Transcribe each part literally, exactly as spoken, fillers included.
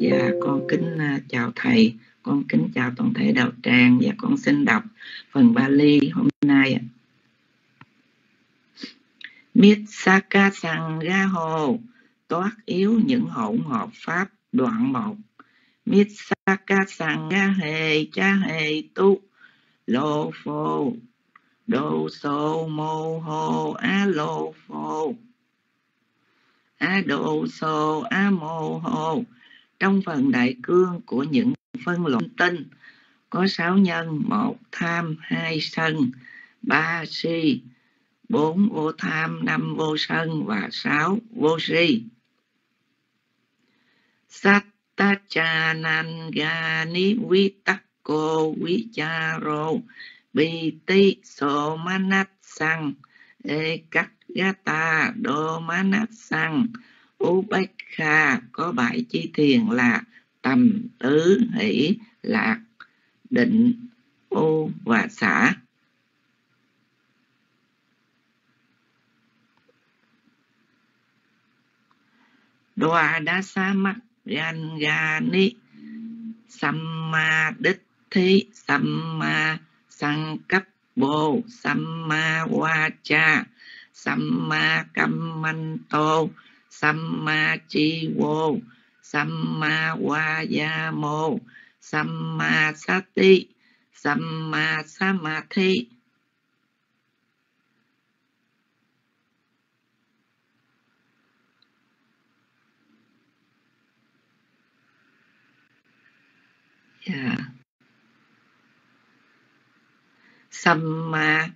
Dạ, con kính chào thầy, con kính chào toàn thể đạo tràng và con xin đọc phần Bali hôm nay. Miết Saka Sangha Hồ, toát yếu những hỗn hợp pháp đoạn một. Miết Saka Sangha Hề Cha Hề Tu Lô Phô Đô Sô Mô Hồ Á Lô Phô Á Đô Sô Á Mô Hồ. Trong phần đại cương của những phân luận tinh có sáu nhân: một tham, hai sân, ba si, bốn vô tham, năm vô sân và sáu vô si. Sattachanangani vitakko vicharo biti somanatsang ekaggata domanatsang Ubekha. Có bảy chi thiền là tầm, tứ, hỷ, lạc, định, ô và xả. Đoà đá sa mắc Rangani Samma Ditti Samma Sankappo Samma Vacha Samma Kammanto Samma Chivo Samma Vayamo Samma Sati Samma Samadhi. Yeah. Samma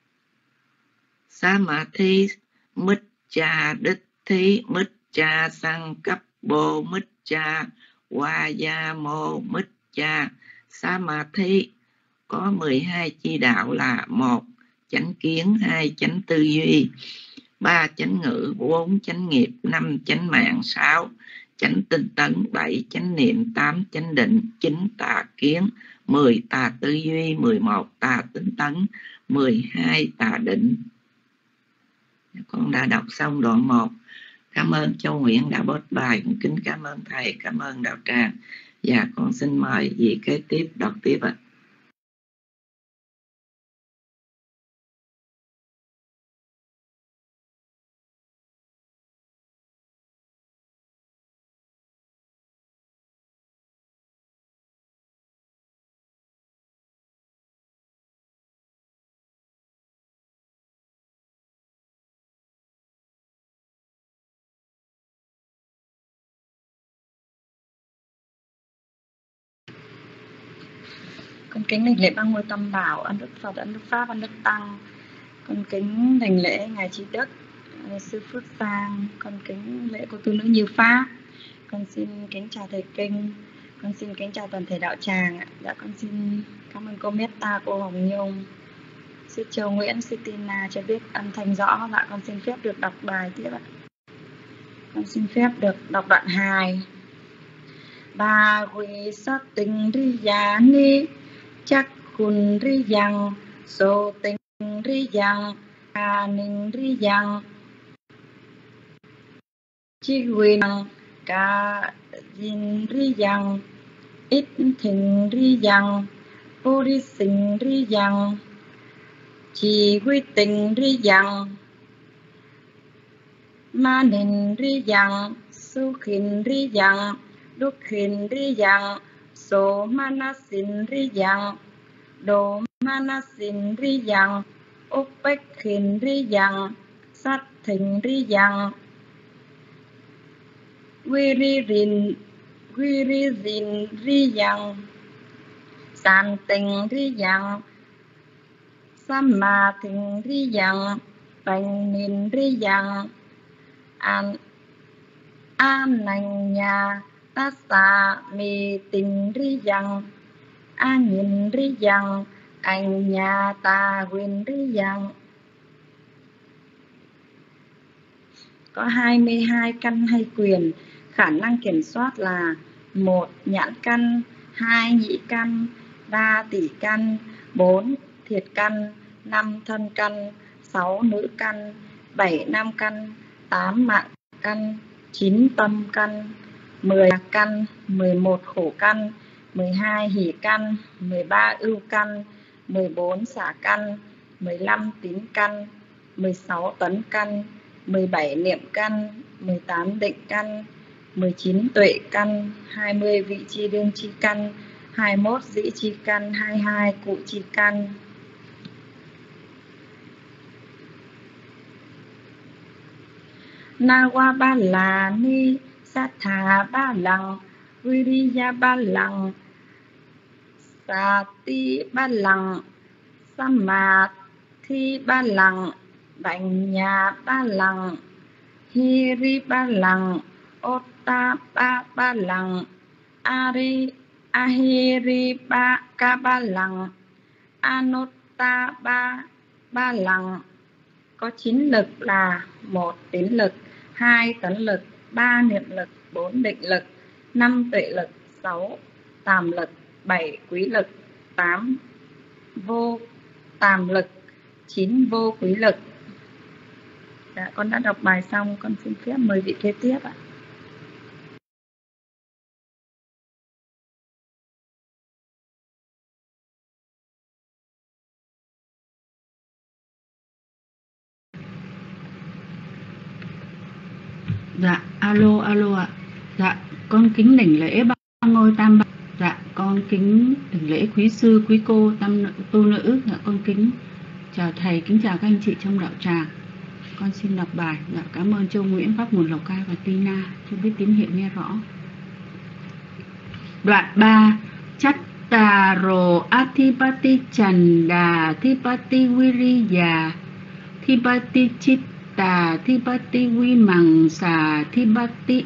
Samadhi Micca Ditti Micca Sankappo Micca Vayamo Micca Samadhi. Có mười hai chi đạo là: một chánh kiến, hai chánh tư duy, ba chánh ngữ, bốn chánh nghiệp, năm chánh mạng, sáu chánh tinh tấn, bảy chánh niệm, tám chánh định, chín tà kiến, mười tà tư duy, mười một tà tinh tấn, mười hai tà định. Con đã đọc xong đoạn một. Cảm ơn Châu Nguyễn đã post bài, cũng kính cảm ơn thầy, cảm ơn đạo tràng. Và con xin mời vị kế tiếp đọc tiếp ạ. Con kính đảnh lễ ba ngôi tam bảo, ân đức Phật, ân đức Pháp, ân đức Tăng. Con kính đảnh lễ ngài Trí Đức, sư Phước Sang. Con kính lễ cô tu nữ Như Pháp. Con xin kính chào thầy Kinh. Con xin kính chào toàn thể đạo tràng. Dạ con xin cảm ơn cô Meta, cô Hồng Nhung, sư Châu Nguyễn, sư Tina cho biết âm thanh rõ. Dạ con xin phép được đọc bài tiếp ạ. Con xin phép được đọc đoạn hai. Ba quy sát tình ri giá ni chắc khun ri yang so tình ri yang a ninh ri yang chi quy năng ca dinh ri yang ít thình ri yang vô ri sinh ri yang chi quy tình ri yang ma ninh ri yang su khin ri yang đúc khin ri yang so manasin ri yang do manasin ri yang upek khin ri yang sát thình ri yang quy ri rin quy ri rin ri yang san tình ri yang samma thình ri yang bành nin ri yang an an nành nhà ta sa mi tình ri yang a nhìn ri yang anh nhà ta huyền ri yang. Có hai mươi hai căn hay quyền, khả năng kiểm soát là: một nhãn căn, hai nhĩ căn, ba tỷ căn, bốn thiệt căn, năm thân căn, sáu nữ căn, bảy nam căn, tám mạng căn, chín tâm căn, mười căn, mười một khổ căn, mười hai hỷ căn, mười ba ưu căn, mười bốn xả căn, mười lăm tín căn, mười sáu tấn căn, mười bảy niệm căn, mười tám định căn, mười chín tuệ căn, hai mươi vị chi đương chi căn, hai mươi mốt dĩ chi căn, hai mươi hai cụ chi căn. Nawa ba là ni Satha ba lằng, Viriya ba lằng, Sati ba lằng, Samadhi ba lằng, Banya ba lằng, Hiri ba lằng, Ottapa ba lằng, Ari Ahiri ba ca ba lằng, Anutta ba ba lằng. Có chín lực là một tín lực, hai tấn lực, ba niệm lực, bốn định lực, năm tuệ lực, sáu tàm lực, bảy quý lực, tám vô tàm lực, chín vô quý lực. Dạ, con đã đọc bài xong, con xin phép mời vị kế tiếp ạ. Dạ, alo, alo ạ. Dạ, con kính đảnh lễ ba ngôi tam bảo. Dạ, con kính đảnh lễ quý sư, quý cô, tam nữ, tu nữ. Dạ, con kính chào thầy, kính chào các anh chị trong đạo tràng. Con xin đọc bài. Dạ, cảm ơn Châu Nguyễn, Pháp Nguồn Lào Cai và Tina. Chưa biết tín hiệu nghe rõ. Đoạn ba. Chattaro Athipati Chanda Thipati Viriya Thipati Chitta Thipati Vimangsa Thipati.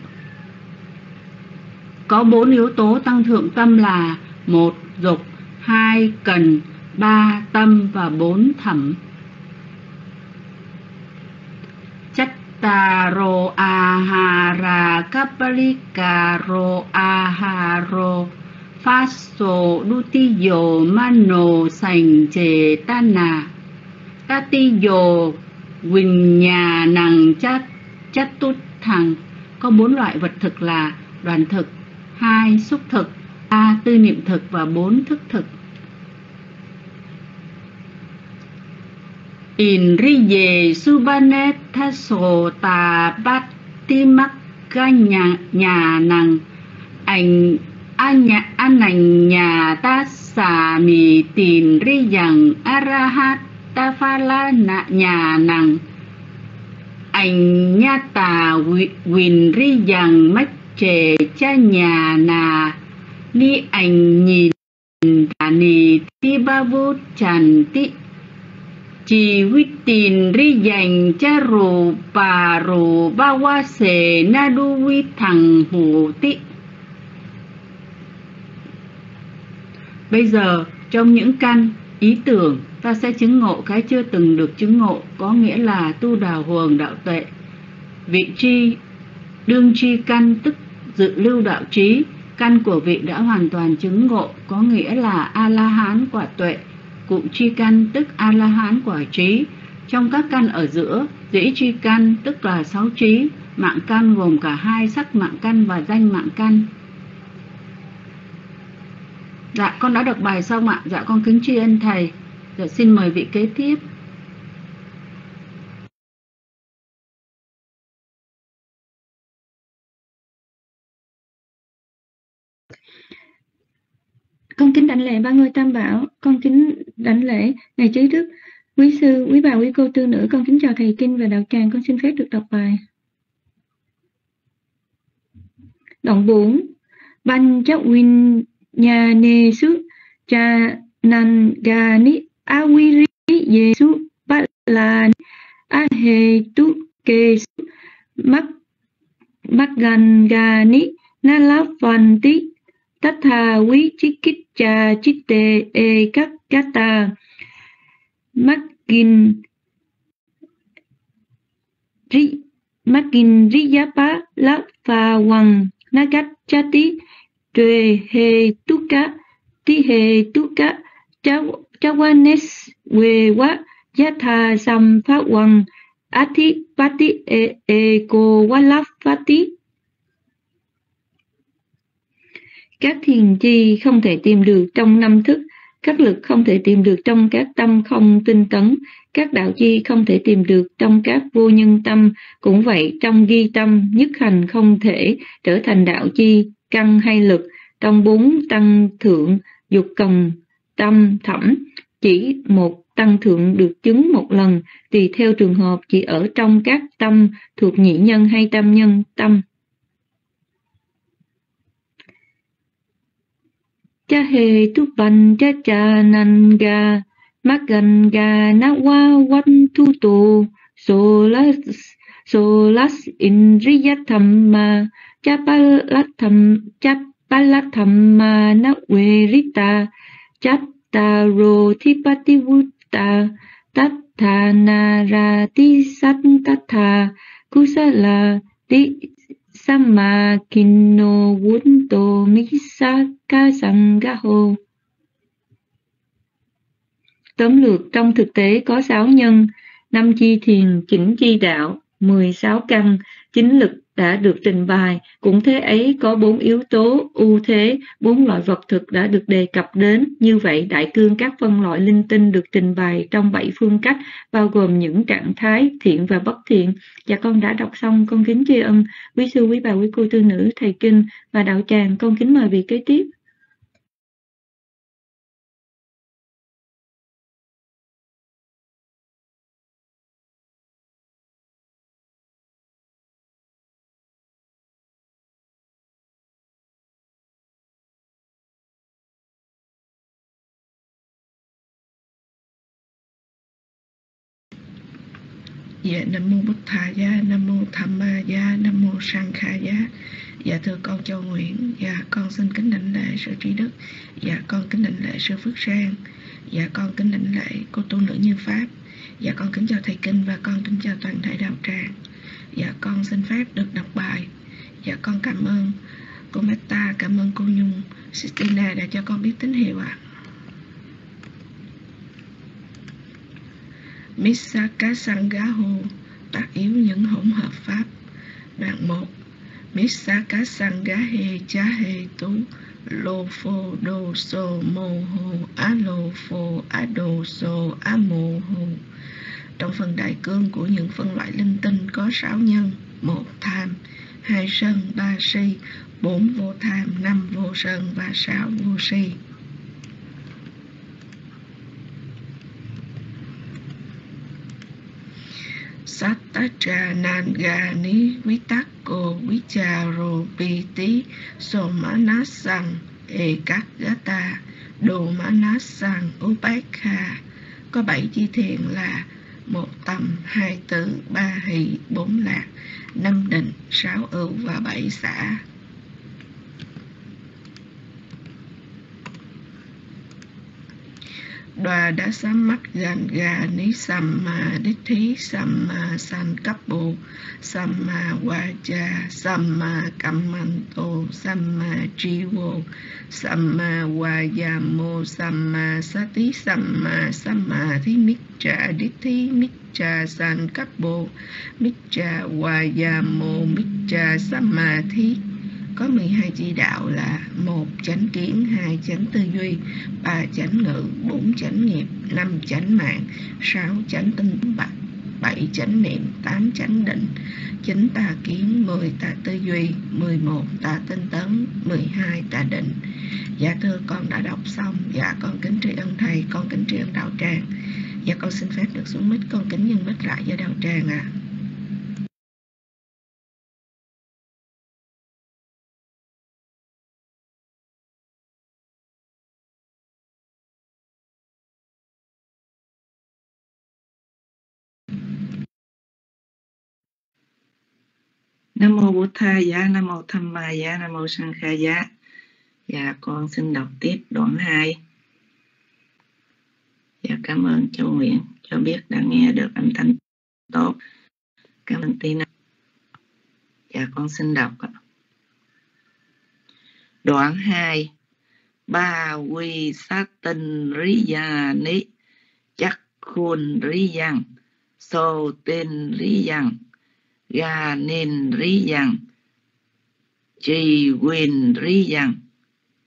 Có bốn yếu tố tăng thượng tâm là một dục, hai cần, ba tâm và bốn thẩm. Chattaro ahara kapalikaro aharo faso dutiyo mano sành chề tana tatiyo vinya năng chát chát tút thằng. Có bốn loại vật thực là đoàn thực, hai xúc thực, ba tư niệm thực và bốn thức thực. Indriye Subhanethaso ta batti makka nhà, nhà năng ảnh Anya ananya tassa mi tin riyang arahata phala nhà năng ảnh nhata win riyang mách trẻ cha nhà nà ni ảnh nhìn ni ti ba vô tràn ti chỉ huyết tin ri dành cha rù bà rù ba wa sề na đu vi thằng hủ ti. Bây giờ trong những căn ý tưởng ta sẽ chứng ngộ cái chưa từng được chứng ngộ, có nghĩa là tu đào huồng đạo tuệ. Vị tri đương tri căn tức dự lưu đạo trí, căn của vị đã hoàn toàn chứng ngộ, có nghĩa là A-la-hán quả tuệ. Cụ tri căn tức A-la-hán quả trí. Trong các căn ở giữa, dĩ tri căn tức là sáu trí, mạng căn gồm cả hai sắc mạng căn và danh mạng căn. Dạ, con đã đọc bài xong ạ. Dạ, con kính tri ân thầy. Dạ, xin mời vị kế tiếp. Con kính đảnh lễ ba ngôi tam bảo, con kính đảnh lễ ngài trí đức, quý sư, quý bà, quý cô tư nữ. Con kính chào thầy kinh và đạo tràng. Con xin phép được đọc bài. Đoạn bốn. Ban chắc win nhà nê su cha nan ga ni awiri yesu ba la a he tu ke su mak mak gan ga ni na la van ti tatha vi chikitcha chitte e các kata makin ri makin riyapa la pha wang nagat chati tuệ he tuka ti he tuka chawanes wewa yatha sam pha wang ati pati e e ko walaf pati. Các thiền chi không thể tìm được trong năm thức, các lực không thể tìm được trong các tâm không tinh tấn, các đạo chi không thể tìm được trong các vô nhân tâm. Cũng vậy, trong ghi tâm, nhất hành không thể trở thành đạo chi, căn hay lực. Trong bốn tăng thượng, dục cần, tâm, thẩm, chỉ một tăng thượng được chứng một lần, tùy theo trường hợp, chỉ ở trong các tâm thuộc nhị nhân hay tam nhân tâm. Cha hề tu pan cha cha nan ga magan ga na wa wan tu tu solas solas indriyathamma cha palatham cha palathamma na verita chattaro thipativuta tathana rati sattatha kusala ti Sama kinno vunto misaka sangaho. Tóm lược, trong thực tế có sáu nhân, năm chi thiền, chín chi đạo, mười sáu căn, chín lực đã được trình bày. Cũng thế ấy có bốn yếu tố ưu thế, bốn loại vật thực đã được đề cập đến. Như vậy, đại cương các phân loại linh tinh được trình bày trong bảy phương cách, bao gồm những trạng thái thiện và bất thiện. Dạ con đã đọc xong, con kính tri ân quý sư, quý bà, quý cô tư nữ, thầy kinh và đạo tràng. Con kính mời vị kế tiếp. Dạ, Nam Mô Bụt Thà Giá, Nam Mô Tham Ma Giá, Nam Mô Sang Kha Giá. Dạ thưa con Châu Nguyễn, dạ con xin kính đảnh lễ sư Trí Đức. Dạ con kính đảnh lễ sư Phước Sang. Dạ con kính đảnh lễ cô tu nữ Như Pháp. Dạ con kính chào thầy kinh và con kính chào toàn thể đạo tràng. Dạ con xin phép được đọc bài. Dạ con cảm ơn cô Meta, cảm ơn cô Nhung, Sistina đã cho con biết tín hiệu ạ. À. Misaka Sangaho, tác yếu những hỗn hợp pháp. Đoạn một. Misaka Sangahe Chahe Tu Lo Phô Đô Sô Mô Hồ Á Lô Phô Á Đô Sô Á Mô Hồ. Trong phần đại cương của những phân loại linh tinh có sáu nhân: một tham, hai sân, ba si, bốn vô tham, năm vô sân và sáu vô si. Sattacha Nangani Vitako Vicharo Piti Somanasang Ekagata Domanasang Upekha. Có bảy chi thiền là một tâm, hai tứ, ba hỷ, bốn lạc, năm định, sáu ưu và bảy xả. Đoà đã sám mắt gần gà ní samma đích thí samma san cấp bộ samma vaja samma kammanto samma jivo samma vayamo samma sati samma samma thí micca đích thí micca san cấp bộ micca vayamo micca samma thí. Có mười hai chỉ đạo là: một chánh kiến, hai chánh tư duy, ba chánh ngữ, bốn chánh nghiệp, năm chánh mạng, sáu chánh tinh bạch, bảy chánh niệm, tám chánh định, chín tà kiến, mười tà tư duy, mười một tà tinh tấn, mười hai tà định. Dạ thưa con đã đọc xong. Dạ con kính tri ân thầy, con kính tri ân đạo tràng. Dạ con xin phép được xuống mic, con kính nhân mic lại với đạo tràng ạ. À. Nam Mô Bụt Thà Giá, Nam Mô Tham Ma Giá, Nam Mô Sang Kha Giá. Dạ con xin đọc tiếp đoạn hai. Dạ cảm ơn Châu Nguyễn cho biết đã nghe được âm thanh tốt. Cảm ơn Tina. Dạ con xin đọc. Đoạn hai. Ba quy sát tinh rí gia ní chắc khuôn rí giang sô tên rí giang ga nên rí giang trì quyền rí giang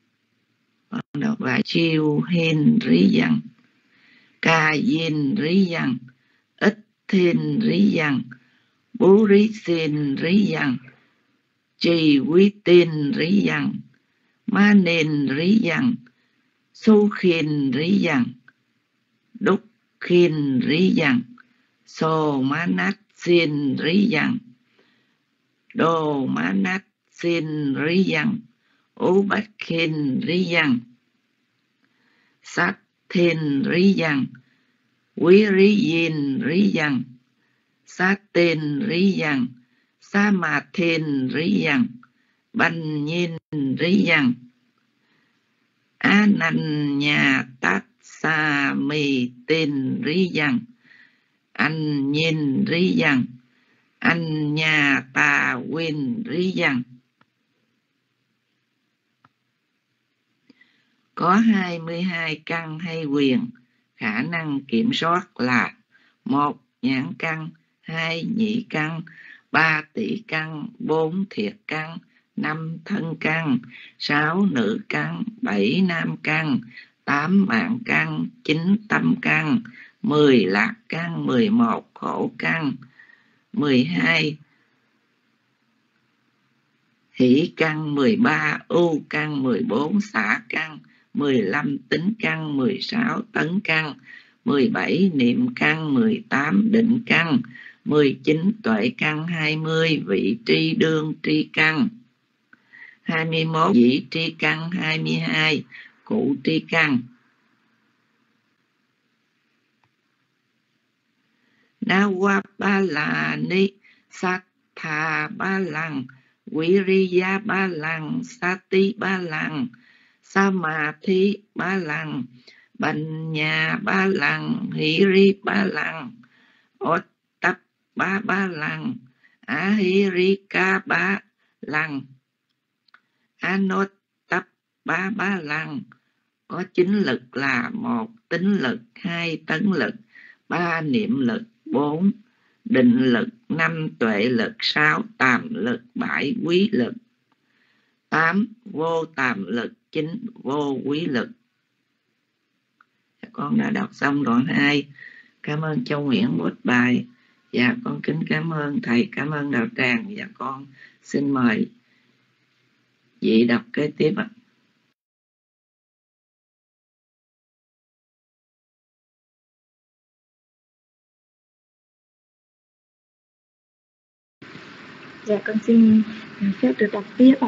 Con đọc lại chiêu hin rí dân, ca yin rí dân, ít thiên rí dân, bố rí xin rí dân, trì quý tin rí dân, ma nên rí dân, su khiên rí dân, đúc khiên rí dân, sô má nát xin rí dân, đô má nát xin rí dân, ú bách khiên rí dân, sát thiên rí dân, quý rí yin rí dân, sát tên rí dân, sa ma thiên rí dân, banh nhìn rí dân, á nanh nhà tát sa mì tên rí dân, anh nhìn rí dân, anh nhà tà quyên rí dân. Có hai mươi hai căn hay quyền, khả năng kiểm soát là: một nhãn căn, hai nhị căn, ba tỷ căn, bốn thiệt căn, năm thân căn, sáu nữ căn, bảy nam căn, tám mạng căn, chín tâm căn, mười lạc căn, mười một khổ căn, mười hai hỷ căn, mười ba ưu căn, mười bốn xả căn, mười lăm tính căn, mười sáu tấn căn, mười bảy niệm căn, mười tám định căn, mười chín tuệ căn, hai mươi vị tri đương tri căn, hai mươi mốt dĩ tri căn, hai mươi hai cụ tri căn. Nawa ba la ni sát tha ba lăng, Viriya ba lăng, Sati ba lăng, Samadhi ba lăng, Banya ba lăng, Hiri ba lăng, Ottap ba ba lăng, Ahirika ba lăng, Anottap ba ba lăng. Có chín lực là: một tính lực, hai tấn lực, ba niệm lực, bốn định lực, năm tuệ lực, sáu tàm lực, bảy quý lực, tám vô tàm lực, chín vô quý lực. Con đã đọc xong đoạn hai. Cảm ơn Châu Nguyễn bút bài. Và con kính cảm ơn thầy, cảm ơn đạo tràng. Và con xin mời vị đọc kế tiếp ạ. Dạ con xin phép được đọc tiếp ạ.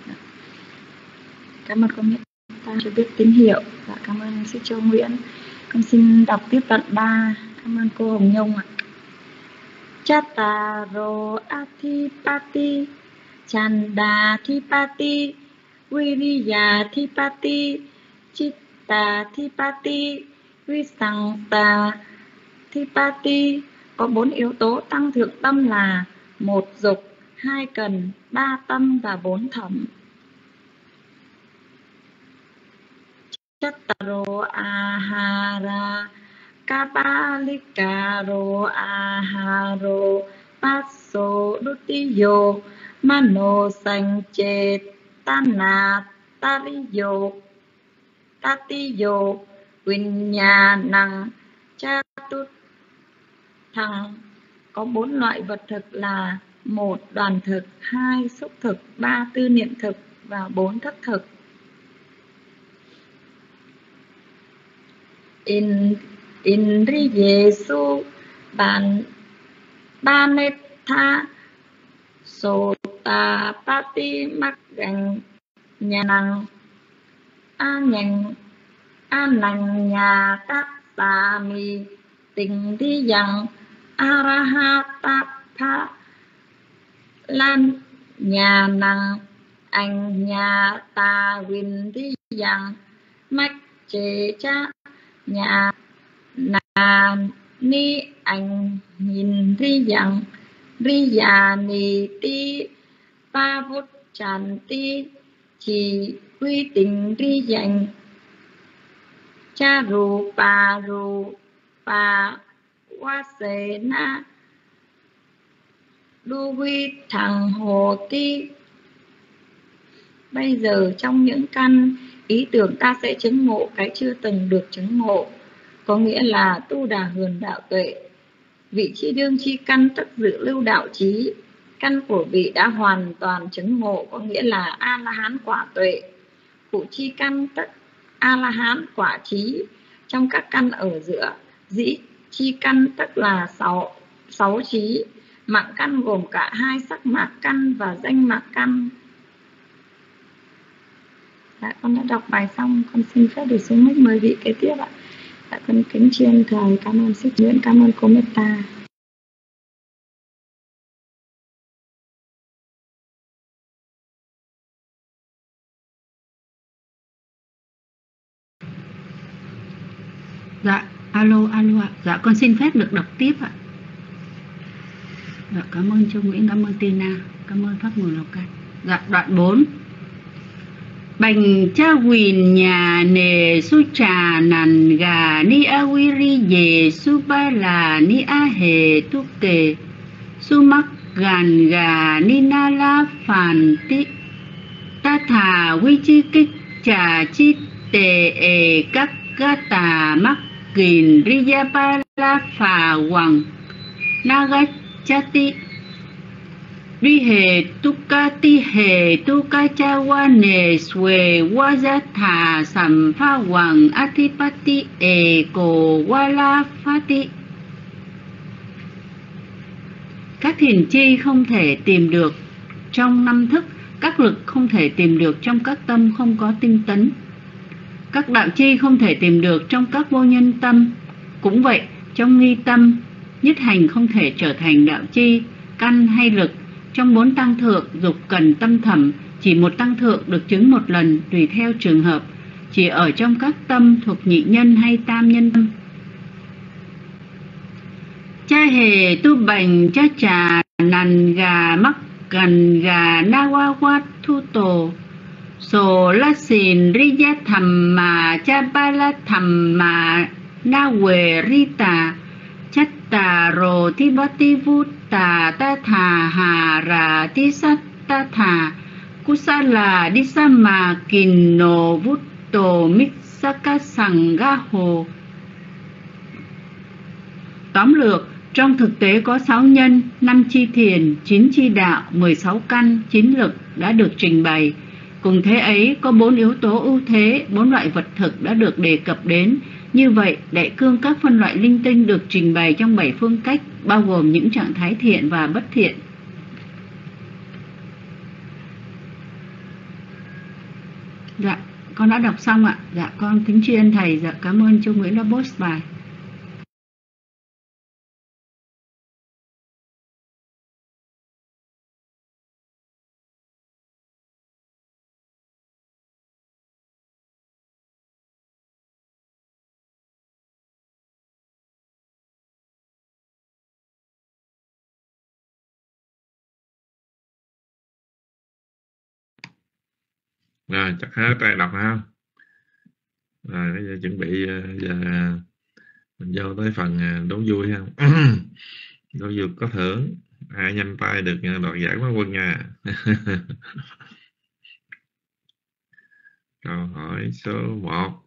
Cảm ơn con Nguyễn ta cho biết tín hiệu. Dạ, cảm ơn sư Châu Nguyễn. Con xin đọc tiếp đoạn ba. Cảm ơn cô Hồng Nhung ạ. Chattaro Athipati, Chandathipati, Viriyathipati, Chittathipati, Visanktathipati. Có bốn yếu tố tăng thượng tâm là: một dục, hai cần, ba tâm và bốn thẩm. Chattaro ahara, Kapalikaro aharo, Passo dutiyo, Mano sanchetana tariyo, Tatiyo, Vinyanang chatut thăng. Có bốn loại vật thực là: một đoàn thực, hai xúc thực, ba tư niệm thực và bốn thất thực. In Indriyesu ban Banetha Sotapati Makgang Nyanang Anang Ananya Tatsami Tình Đi Yang Arahatapha Lan Nhà Năng Anh Nhà Ta Vinh Đi Yang Mách Chế Cha Nhà Na Ni Anh Nhìn Ri Yang Ri Già Ni Ti Pa Vút Tràn Ti Chỉ Quy Tình Ri Yang Cha Ru Pa Ru Pa Wa Se Na Đu Vi Thằng Hồ Ti. Bây giờ trong những căn ý tưởng ta sẽ chứng ngộ cái chưa từng được chứng ngộ, có nghĩa là tu đà hườn đạo tuệ. Vị chi đương chi căn tức dự lưu đạo trí, căn của vị đã hoàn toàn chứng ngộ, có nghĩa là a la hán quả tuệ. Phụ chi căn tức a la hán quả trí, trong các căn ở giữa. Dĩ chi căn tức là sáu sáu trí. Mạng căn gồm cả hai sắc mạc căn và danh mạc căn. Dạ, con đã đọc bài xong, con xin phép được xuống mic mời vị kế tiếp ạ. Dạ, con kính tri ân thầy, cảm ơn Sư Nguyễn, cảm ơn cô Meta. Dạ, alo, alo ạ. Dạ, con xin phép được đọc tiếp ạ. Dạ, cảm ơn Châu Nguyễn, cảm ơn Tina, cảm ơn Pháp Mường Lào Cai. Dạ, đoạn bốn. Bành cha quỳn nhà nề su trà nàn gà ni a quy ri dề su ba là ni a hề tu kề su mắc gàn gà ni na la phàn ti ta thà quy chi kích trà chi tề ề các ga tà mắc kìn ri ya ba la phà hoàng na ga cha ti ri hề tu ca ti hề tu ca cha wa nề xuề wa gia thà sầm pha hoàng atipati ề cổ wa la pha ti. Các thiền chi không thể tìm được trong năm thức, các lực không thể tìm được trong các tâm không có tinh tấn, các đạo chi không thể tìm được trong các vô nhân tâm. Cũng vậy, trong nghi tâm, nhất hành không thể trở thành đạo chi, căn hay lực. Trong bốn tăng thượng, dục cần tâm thẩm, chỉ một tăng thượng được chứng một lần tùy theo trường hợp, chỉ ở trong các tâm thuộc nhị nhân hay tam nhân tâm. Cha hề tu bành cha trà nàn gà mắc gần gà na wa wa thu tổ sổ la xìn ri ya thầm mà cha ba la thầm mà na quề ri tà chát tà rồ thi bá ti vu tà ta thà hà rà ti sát ta thà kusala đi sa mà kìn nổ vút tổ mít sa ca sằng ga hồ. Tóm lược, trong thực tế có sáu nhân, năm chi thiền, chín chi đạo, mười sáu căn, chín lực đã được trình bày. Cùng thế ấy có bốn yếu tố ưu thế, bốn loại vật thực đã được đề cập đến. Như vậy, đại cương các phân loại linh tinh được trình bày trong bảy phương cách, bao gồm những trạng thái thiện và bất thiện. Dạ, con đã đọc xong ạ. Dạ, con kính tri ân thầy. Dạ, cảm ơn Châu Nguyễn đã post bài. Rồi, chắc hết rồi, đọc ha. Rồi, bây giờ chuẩn bị, giờ mình vô tới phần đố vui ha. Đố vui có thưởng, ai nhanh tay được đoạt giải quán quân nha. Câu hỏi số một.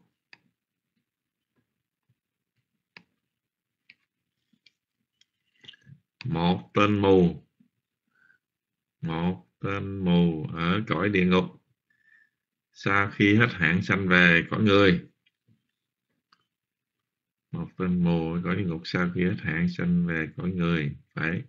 Một tên mù, một tên mù ở cõi địa ngục, sau khi hết hạn sanh về cõi người. Một tên mù ở cõi địa ngục sau khi hết hạn sanh về cõi người. Phải.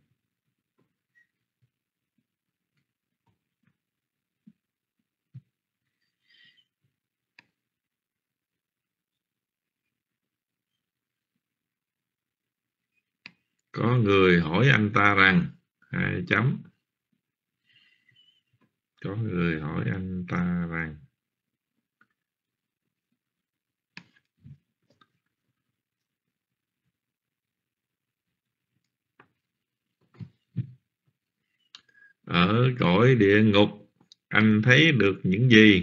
Có người hỏi anh ta rằng, hai chấm. Có người hỏi anh ta rằng, ở cõi địa ngục anh thấy được những gì?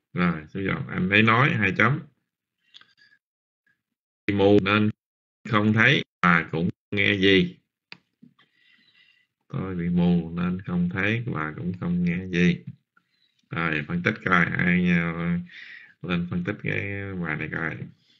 Rồi số dòng anh ấy nói hai chấm. Mù nên không thấy và cũng nghe gì. Tôi bị mù nên không thấy và cũng không nghe gì. Rồi phân tích coi, ai lên phân tích cái bài này coi.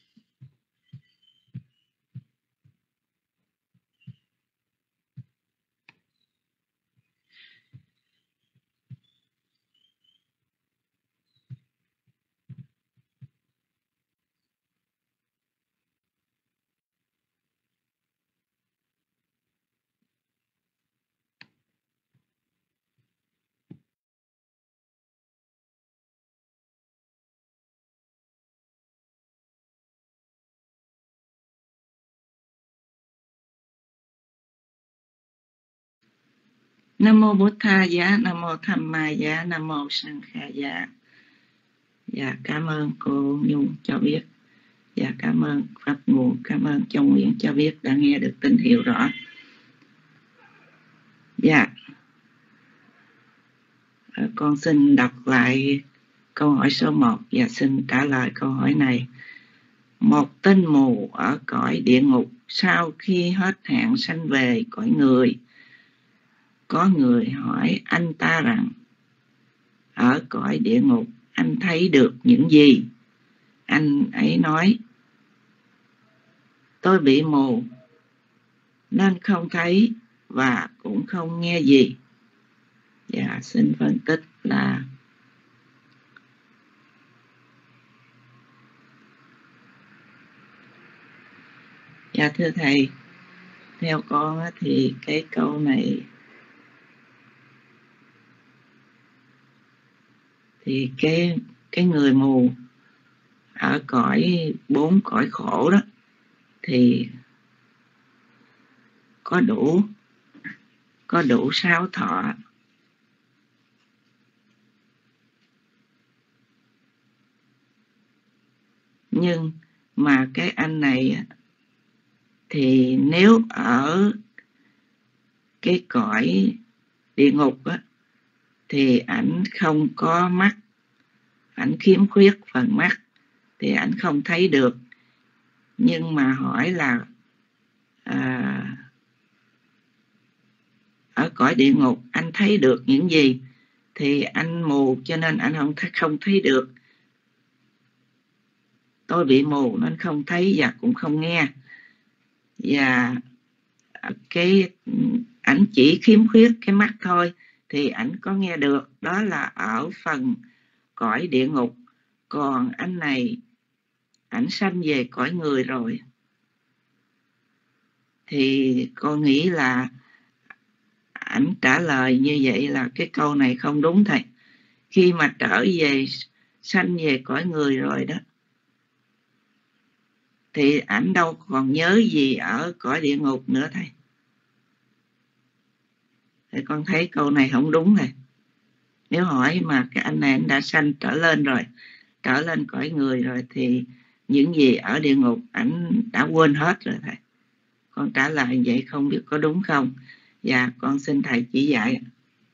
Nam mô Bổn Tha Giá, Nam mô Tham Ma Giá, Nam mô Sang Kha Giá. Dạ cảm ơn cô Nhung cho biết. Dạ cảm ơn Pháp Nguồn, cảm ơn Châu Nguyễn cho biết đã nghe được tín hiệu rõ. Dạ. Con xin đọc lại câu hỏi số một và xin trả lời câu hỏi này. Một tên mù ở cõi địa ngục sau khi hết hạn sanh về cõi người, có người hỏi anh ta rằng ở cõi địa ngục anh thấy được những gì? Anh ấy nói tôi bị mù nên không thấy và cũng không nghe gì. Dạ xin phân tích là dạ thưa thầy, theo con thì cái câu này thì cái cái người mù ở cõi bốn cõi khổ đó thì có đủ có đủ sáu thọ. Nhưng mà cái anh này thì nếu ở cái cõi địa ngục á, thì ảnh không có mắt, ảnh khiếm khuyết phần mắt thì ảnh không thấy được. Nhưng mà hỏi là à, ở cõi địa ngục anh thấy được những gì? Thì anh mù cho nên anh không không thấy được. Tôi bị mù nên không thấy và cũng không nghe. Và cái ảnh chỉ khiếm khuyết cái mắt thôi thì ảnh có nghe được, đó là ở phần cõi địa ngục. Còn anh này ảnh sanh về cõi người rồi thì con nghĩ là ảnh trả lời như vậy là cái câu này không đúng thầy. Khi mà trở về sanh về cõi người rồi đó thì ảnh đâu còn nhớ gì ở cõi địa ngục nữa thầy. Thì con thấy câu này không đúng thầy. Nếu hỏi mà cái anh này anh đã sanh trở lên rồi, trở lên cõi người rồi thì những gì ở địa ngục ảnh đã quên hết rồi thầy. Con trả lời vậy không biết có đúng không? Và con xin thầy chỉ dạy.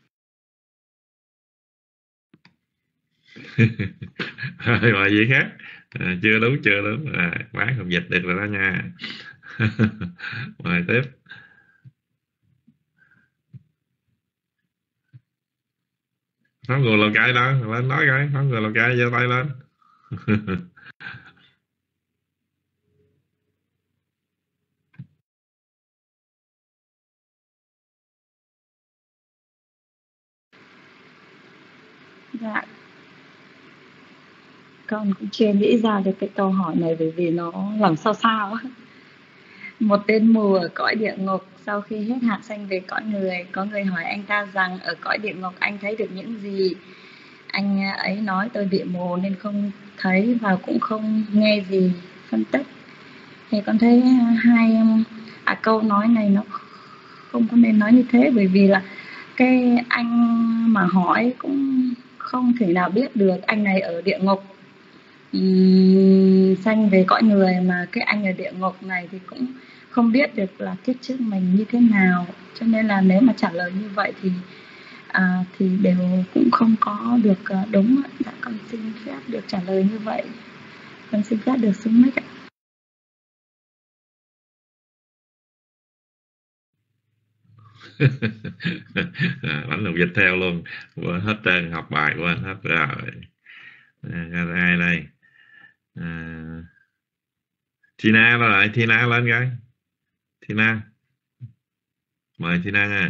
Rồi bài gì khác? À, chưa đúng chưa đúng à, bán không dịch được rồi đó nha. Mời tiếp. Pháp Nguồn Lào Cai đó, lên nói coi, Pháp Nguồn Lào Cai giơ tay lên. Dạ, con cũng chưa nghĩ ra được cái câu hỏi này bởi vì nó làm sao sao á. Một tên mù ở cõi địa ngục sau khi hết hạn sanh về cõi người, có người hỏi anh ta rằng ở cõi địa ngục anh thấy được những gì? Anh ấy nói tôi bị mù nên không thấy và cũng không nghe gì. Phân tích thì con thấy hai à, câu nói này nó không có nên nói như thế, bởi vì là cái anh mà hỏi cũng không thể nào biết được anh này ở địa ngục um, sanh về cõi người, mà cái anh ở địa ngục này thì cũng không biết được là kiếp trước mình như thế nào. Cho nên là nếu mà trả lời như vậy thì à, thì đều cũng không có được uh, đúng. Dạ con xin phép được trả lời như vậy. Con xin phép được xuống mic ạ. Bánh đồng dịch theo luôn, quên hết trơn, học bài quên hết rồi. À, ai đây? À, Tina đó lại, Tina lên coi. Tina, mời Tina nha.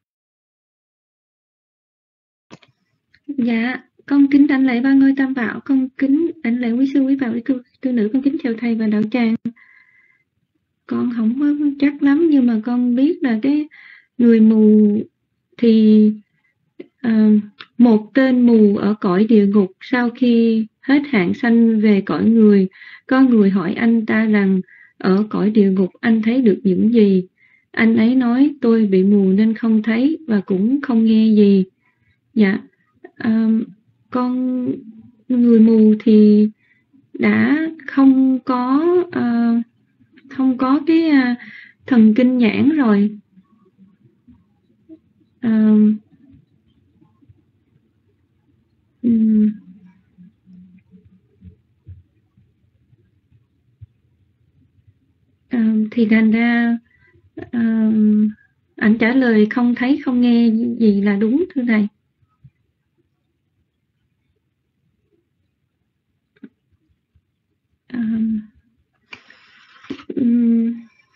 Dạ, con kính đảnh lễ ba ngôi Tam Bảo, con kính đảnh lễ quý sư quý bảo quý cư, cư nữ, con kính chào thầy và đạo tràng. Con không có chắc lắm nhưng mà con biết là cái người mù thì à, một tên mù ở cõi địa ngục sau khi hết hạn sanh về cõi người, có người hỏi anh ta rằng ở cõi địa ngục anh thấy được những gì. Anh ấy nói tôi bị mù nên không thấy và cũng không nghe gì. Dạ, à, con người mù thì đã không có uh, không có cái uh, thần kinh nhãn rồi. Uh, um, uh, thì thành ra uh, anh trả lời không thấy không nghe gì là đúng thưa thầy. Um, um,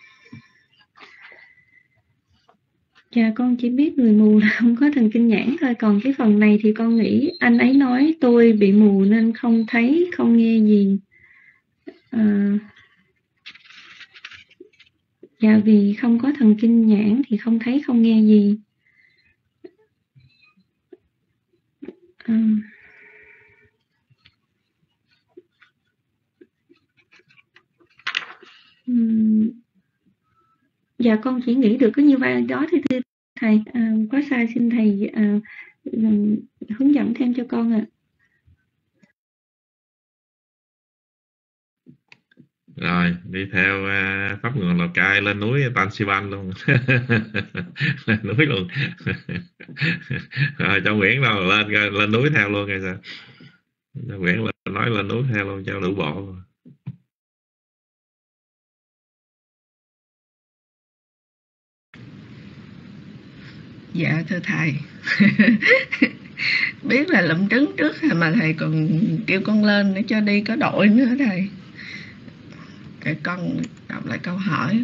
Dạ con chỉ biết người mù là không có thần kinh nhãn thôi. Còn cái phần này thì con nghĩ anh ấy nói tôi bị mù nên không thấy không nghe gì. À, dạ vì không có thần kinh nhãn thì không thấy không nghe gì. À, um, dạ con chỉ nghĩ được có như vậy đó thì thưa thầy. À, có sai xin thầy à, hướng dẫn thêm cho con ạ. À. Rồi đi theo uh, pháp nguồn Lào Cai lên núi Tan Sivan luôn. Lên núi luôn. Rồi cho Nguyễn đâu lên lên núi theo luôn hay sao? Cho Nguyễn là nói lên núi theo luôn cho đủ bộ. Dạ thưa thầy. Biết là lụm trứng trước mà thầy còn kêu con lên để cho đi có đội nữa thầy. Để con đọc lại câu hỏi.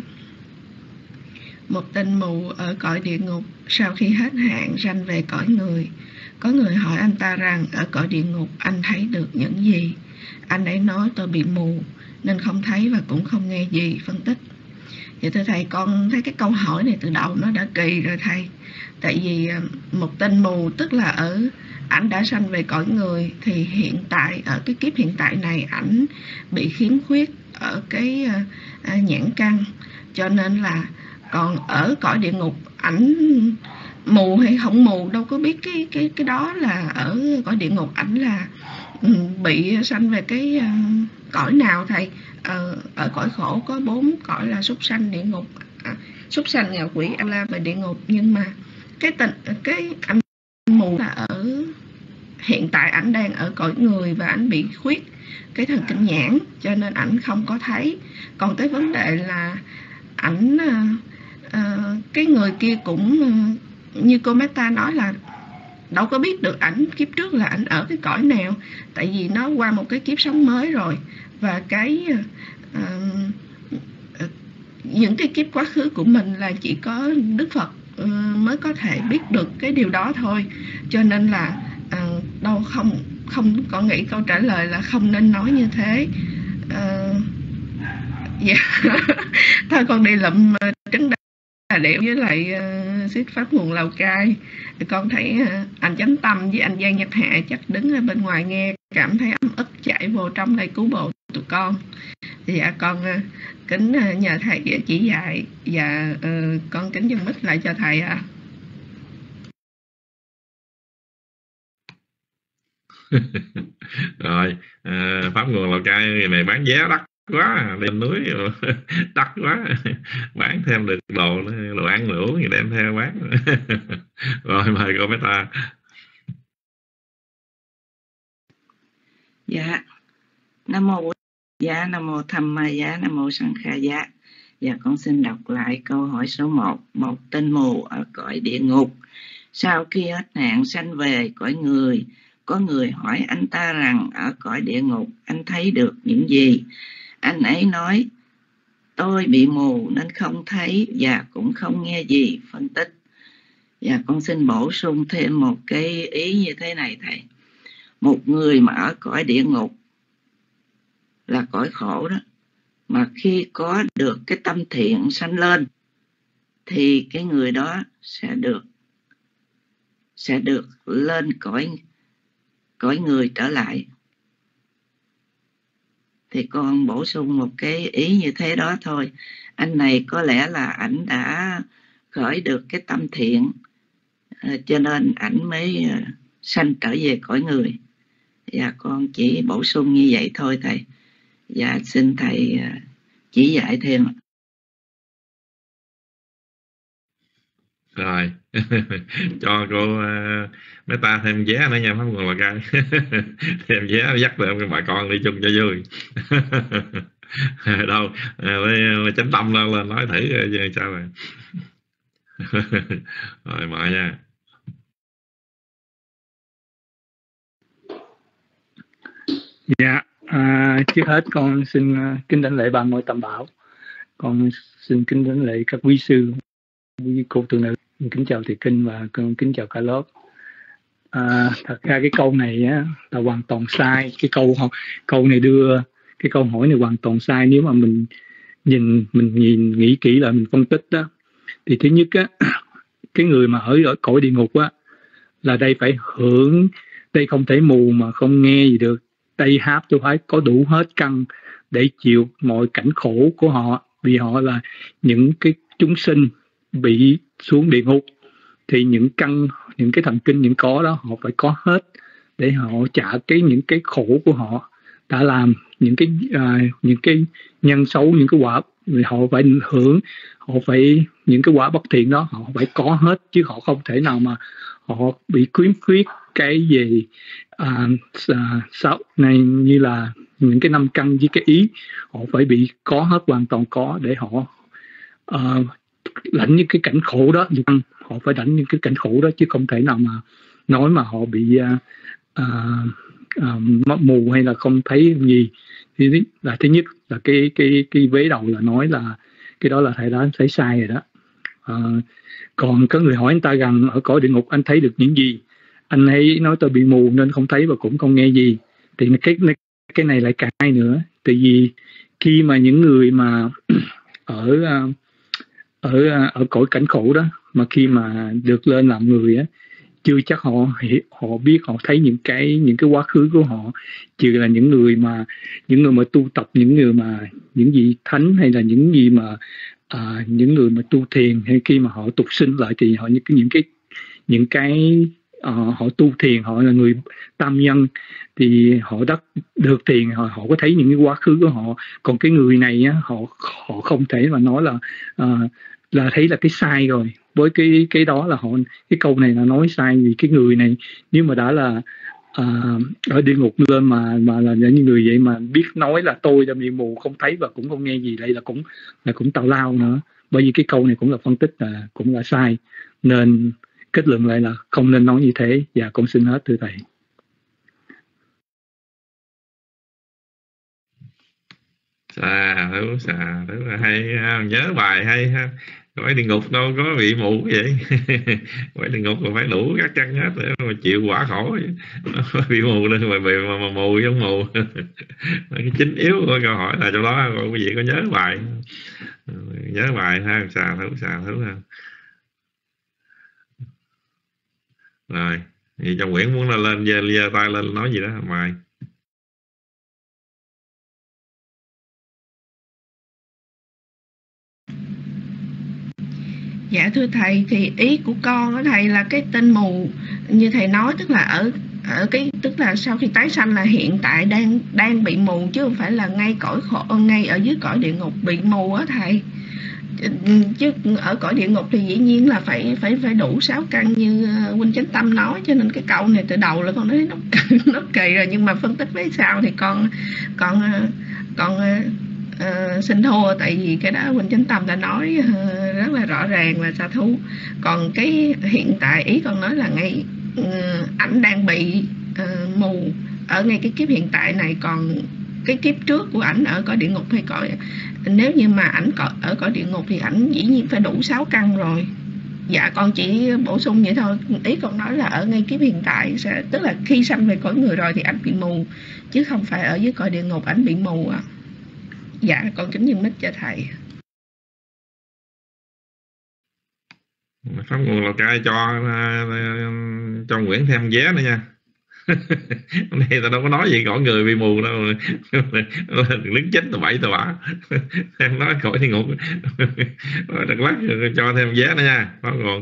Một tên mù ở cõi địa ngục sau khi hết hạn sanh về cõi người, có người hỏi anh ta rằng ở cõi địa ngục anh thấy được những gì. Anh ấy nói tôi bị mù nên không thấy và cũng không nghe gì. Phân tích. Vậy thưa thầy, con thấy cái câu hỏi này từ đầu nó đã kỳ rồi thầy. Tại vì một tên mù tức là ở ảnh đã sanh về cõi người thì hiện tại ở cái kiếp hiện tại này ảnh bị khiếm khuyết ở cái uh, nhãn căn, cho nên là còn ở cõi địa ngục ảnh mù hay không mù đâu có biết cái cái cái đó là ở cõi địa ngục ảnh là um, bị sanh về cái uh, cõi nào thầy. Uh, ở cõi khổ có bốn cõi là súc sanh, địa ngục, à, súc sanh, ngạ quỷ, a la và địa ngục. Nhưng mà cái tình cái anh mù là ở hiện tại ảnh đang ở cõi người và ảnh bị khuyết cái thần kinh nhãn cho nên ảnh không có thấy. Còn tới vấn đề là ảnh uh, uh, cái người kia cũng uh, như cô Meta nói là đâu có biết được ảnh kiếp trước là ảnh ở cái cõi nào, tại vì nó qua một cái kiếp sống mới rồi. Và cái uh, uh, những cái kiếp quá khứ của mình là chỉ có Đức Phật uh, mới có thể biết được cái điều đó thôi. Cho nên là uh, đâu không không có nghĩ câu trả lời là không nên nói như thế. Uh, yeah. Thôi con đi lụm uh, trứng đà điểu với lại uh, xích pháp nguồn Lào Cai. Con thấy uh, anh Chánh Tâm với anh Giang Nhật Hạ chắc đứng ở bên ngoài nghe cảm thấy ấm ức chạy vô trong đây cứu bộ tụi con. Dạ con uh, kính uh, nhờ thầy chỉ dạy và uh, con kính dâng mic lại cho thầy ạ. À. Rồi à, pháp nguồn Lào Cai này bán vé đắt quá, lên núi rồi, đắt quá, bán thêm được đồ đồ ăn nữa thì đem theo bán. Rồi mời cô Meta. Dạ, Nam mô Bổn Dạ, Nam mô Tham Ma Giá, Nam mô Sang Kha Giá. Dạ, con xin đọc lại câu hỏi số một. Một tên mù ở cõi địa ngục, sau khi hết nạn sanh về cõi người. Có người hỏi anh ta rằng ở cõi địa ngục anh thấy được những gì? Anh ấy nói, tôi bị mù nên không thấy và cũng không nghe gì. Phân tích. Dạ, con xin bổ sung thêm một cái ý như thế này thầy. Một người mà ở cõi địa ngục là cõi khổ đó, mà khi có được cái tâm thiện sanh lên thì cái người đó sẽ được sẽ được lên cõi cõi người trở lại. Thì con bổ sung một cái ý như thế đó thôi. Anh này có lẽ là ảnh đã khởi được cái tâm thiện, cho nên ảnh mới sanh trở về cõi người. Dạ, con chỉ bổ sung như vậy thôi thầy. Dạ, xin thầy chỉ dạy thêm. Rồi. Cho cô uh, Meta thêm vé nữa nha, Pháp Nguồn Lào Cai. Thêm vé dắt được bà con đi chung cho vui. Đâu uh, chánh tâm lên, lên nói thử uh, sao rồi. Rồi mời nha. Dạ, à, trước hết con xin uh, kính đảnh lễ ba ngôi Tam Bảo. Con xin kính đảnh lễ các quý sư, quý cô tu nữ, kính chào thầy Kinh và con kính chào cả lớp. À, thật ra cái câu này á, là hoàn toàn sai. Cái câu câu này đưa cái câu hỏi này hoàn toàn sai. Nếu mà mình nhìn mình nhìn nghĩ kỹ lại, mình phân tích đó, thì thứ nhất á, cái người mà ở ở cõi địa ngục á, là đây phải hưởng, đây không thể mù mà không nghe gì được. Đây hát tôi phải có đủ hết căn để chịu mọi cảnh khổ của họ, vì họ là những cái chúng sinh bị xuống địa ngục, thì những căn, những cái thần kinh, những có đó họ phải có hết để họ trả cái những cái khổ của họ đã làm, những cái à, những cái nhân xấu, những cái quả họ phải hưởng, họ phải những cái quả bất thiện đó họ phải có hết, chứ họ không thể nào mà họ bị khiếm khuyết cái gì à, sáu này, như là những cái năm căn với cái ý, họ phải bị có hết, hoàn toàn có để họ uh, lãnh những cái cảnh khổ đó. Họ phải lãnh những cái cảnh khổ đó, chứ không thể nào mà nói mà họ bị uh, uh, uh, mù hay là không thấy gì. Thì là thứ nhất là cái cái cái vế đầu là nói là cái đó là thầy đã thấy sai rồi đó. Uh, còn có người hỏi anh ta rằng ở cõi địa ngục anh thấy được những gì, anh ấy nói tôi bị mù nên không thấy và cũng không nghe gì. Thì cái cái này lại cãi nữa. Tại vì khi mà những người mà ở ở ở cõi cảnh khổ đó, mà khi mà được lên làm người á, chưa chắc họ họ biết, họ thấy những cái những cái quá khứ của họ. Trừ là những người mà những người mà tu tập, những người mà những vị thánh, hay là những gì mà à, những người mà tu thiền, hay khi mà họ tục sinh lại thì họ những cái những cái những cái uh, họ tu thiền, họ là người tam nhân, thì họ đắc được thiền, họ họ có thấy những cái quá khứ của họ. Còn cái người này á, họ họ không thể mà nói là uh, là thấy là cái sai rồi. Với cái cái đó là họ, cái câu này là nói sai, vì cái người này nếu mà đã là uh, ở địa ngục lên mà mà là những người vậy mà biết nói là tôi đã bị mù không thấy và cũng không nghe gì, đây là cũng là cũng tào lao nữa. Bởi vì cái câu này cũng là phân tích là cũng là sai, nên kết luận lại là không nên nói như thế. Và con xin hết thưa thầy. Xà thú xà thú là hay ha, nhớ bài hay ha. Cõi địa ngục đâu có bị mù vậy. Cõi địa ngục là phải đủ các căn hết để mà chịu quả khổ. Bị mù nên mà bị mà, mà mù giống mù. Cái chính yếu của câu hỏi là chỗ đó. Còn quý vị có nhớ bài, nhớ bài ha, xà thú xà thú ha. Rồi thì trong Nguyễn muốn là lên giơ, giơ tay lên nói gì đó mời. Dạ thưa thầy, thì ý của con đó thầy là cái tên mù như thầy nói, tức là ở ở cái tức là sau khi tái sanh là hiện tại đang đang bị mù, chứ không phải là ngay cõi khổ, ngay ở dưới cõi địa ngục bị mù á thầy. Chứ ở cõi địa ngục thì dĩ nhiên là phải phải phải đủ sáu căn như huynh Chánh Tâm nói, cho nên cái câu này từ đầu là con nói nó nó kỳ rồi, nhưng mà phân tích với sau thì con con con uh, xin thua, tại vì cái đó huynh Chánh Tâm đã nói uh, rất là rõ ràng và sa thú. Còn cái hiện tại ý con nói là ngay uh, ảnh đang bị uh, mù ở ngay cái kiếp hiện tại này, còn cái kiếp trước của ảnh ở cõi địa ngục hay cõi, nếu như mà ảnh ở cõi địa ngục thì ảnh dĩ nhiên phải đủ sáu căn rồi. Dạ con chỉ bổ sung vậy thôi. Ý con nói là ở ngay kiếp hiện tại sẽ, tức là khi sanh về cõi người rồi thì ảnh bị mù, chứ không phải ở dưới cõi địa ngục ảnh bị mù à. Dạ con kính nhân mít cho thầy. Pháp nguồn Lào Cai cho cho Nguyễn thêm vé nữa nha. Này tao đâu có nói gì cõi người bị mù đâu, đứng chết tao bảy tao bả. Em nói cõi địa ngục Đắk Lắk cho thêm vé nữa nha. Pháp nguồn.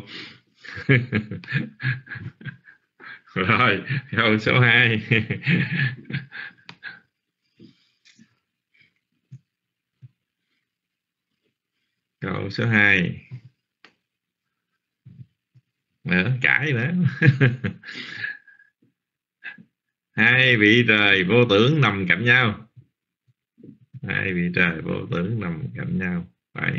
Rồi câu số hai. Câu số hai. Nữa, cãi nữa. Hai vị trời vô tưởng nằm cạnh nhau. Hai vị trời vô tưởng nằm cạnh nhau. Vậy.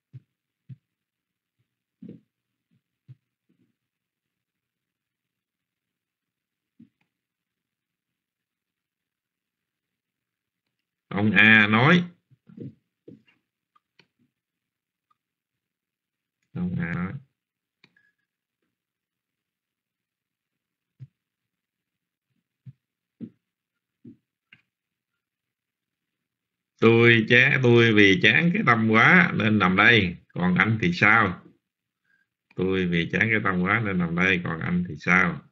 Ông A nói. Ông A nói. Tôi chán, tôi vì chán cái tâm quá nên nằm đây, còn anh thì sao? Tôi vì chán cái tâm quá nên nằm đây, còn anh thì sao?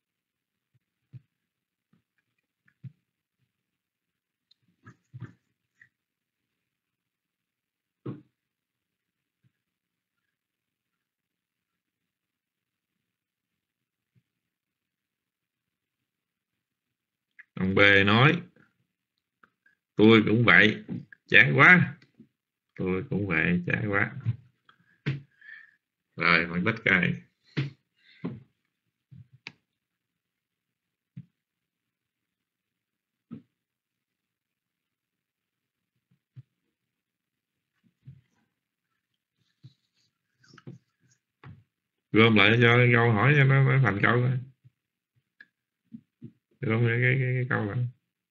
Ông B nói. Tôi cũng vậy, chán quá. Tôi cũng vậy, chán quá. Rồi, phân tích coi. Gom lại cho câu hỏi cho nó, nó thành câu thôi. Gom cái, cái, cái, cái câu lại.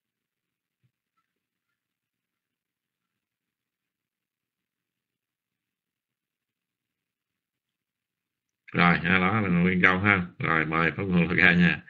Rồi, đó là nguyên câu ha. Rồi, mời Pháp Nguồn Lào Cai nha.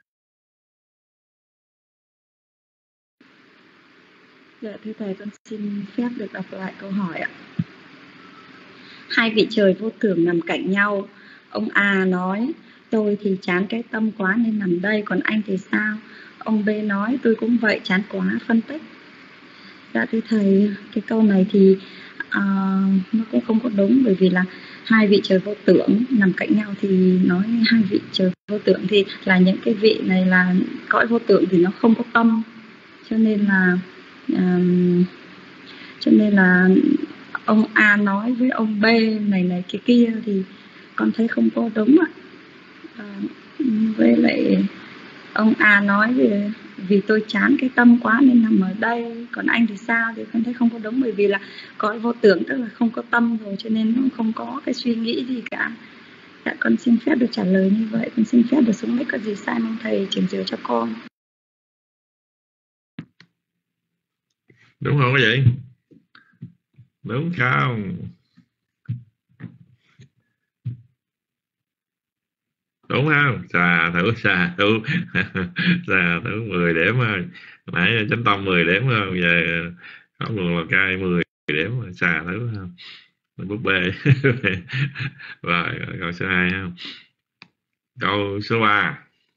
Dạ thưa thầy, con xin phép được đọc lại câu hỏi ạ. Hai vị trời vô tưởng nằm cạnh nhau. Ông A nói, tôi thì chán cái tâm quá nên nằm đây, còn anh thì sao? Ông B nói, tôi cũng vậy, chán quá, phân tích. Dạ thưa thầy, cái câu này thì uh, nó cũng không có đúng, bởi vì là hai vị trời vô tưởng nằm cạnh nhau thì nói hai vị trời vô tưởng thì là những cái vị này là cõi vô tưởng thì nó không có tâm, cho nên là uh, cho nên là ông A nói với ông B này này cái kia thì con thấy không có đúng ạ. À, với lại ông A nói về vì tôi chán cái tâm quá nên nằm ở đây, còn anh thì sao, thì con thấy không có đúng, bởi vì là cõi vô tưởng tức là không có tâm rồi, cho nên nó không có cái suy nghĩ gì cả. Dạ con xin phép được trả lời như vậy, con xin phép được xuống mic, có gì sai mong thầy chỉnh sửa cho con. Đúng không cái gì? Đúng không? Đúng không? Xà thử xà thử xà thử mười điểm thôi. Nãy Chánh Tâm mười điểm không? Về Pháp Nguồn Lào Cai mười điểm, xà thử không? Búp bê. Rồi, câu số hai không? Câu số ba.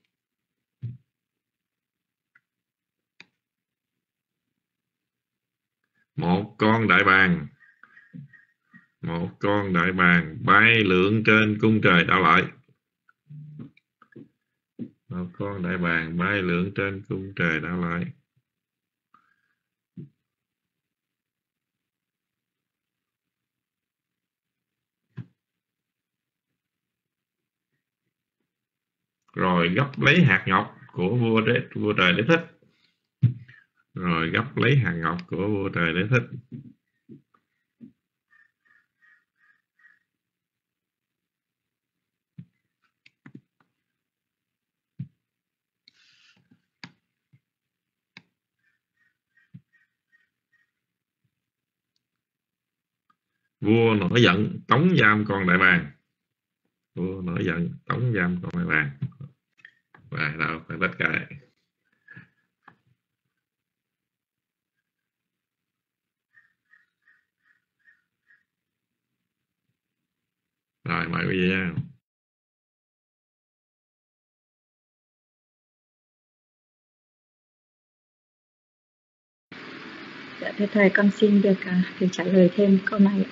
Một con đại bàng Một con đại bàng bay lượn trên cung trời Đạo Lợi. Một con đại bàng bay lượn trên cung trời đao lợi. Rồi gấp lấy hạt ngọc của vua đế vua trời Đế Thích. Rồi gấp lấy hạt ngọc của vua trời Đế Thích. Vua nổi giận tống giam con đại bàng. Vua nổi giận tống giam con đại bàng. Và đâu phải tất cả. Rồi mời quý vị nha. Dạ thưa thầy, con xin được uh, được trả lời thêm câu này.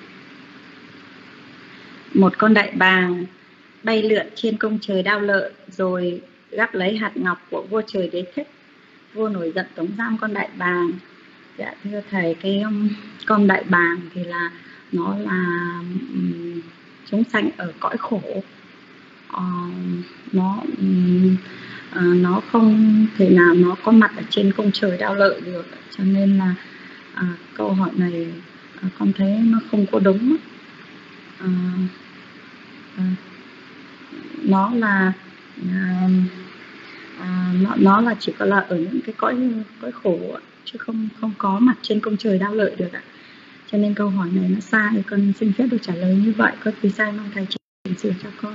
Một con đại bàng bay lượn trên cung trời Đao Lợi, rồi gắp lấy hạt ngọc của vua trời Đế Thích. Vua nổi giận tống giam con đại bàng. Dạ thưa thầy, cái um, con đại bàng thì là nó là um, chúng sanh ở cõi khổ. Uh, nó um, uh, nó không thể nào nó có mặt ở trên cung trời Đao Lợi được, cho nên là À, câu hỏi này à, con thấy nó không có đúng. À, à, nó là à, à, nó, nó là chỉ có là ở những cái cõi cõi khổ chứ không không có mặt trên cung trời Đao Lợi được ạ. Cho nên câu hỏi này nó sai, con xin phép được trả lời như vậy. Có gì sai mong thầy chỉnh sửa cho con.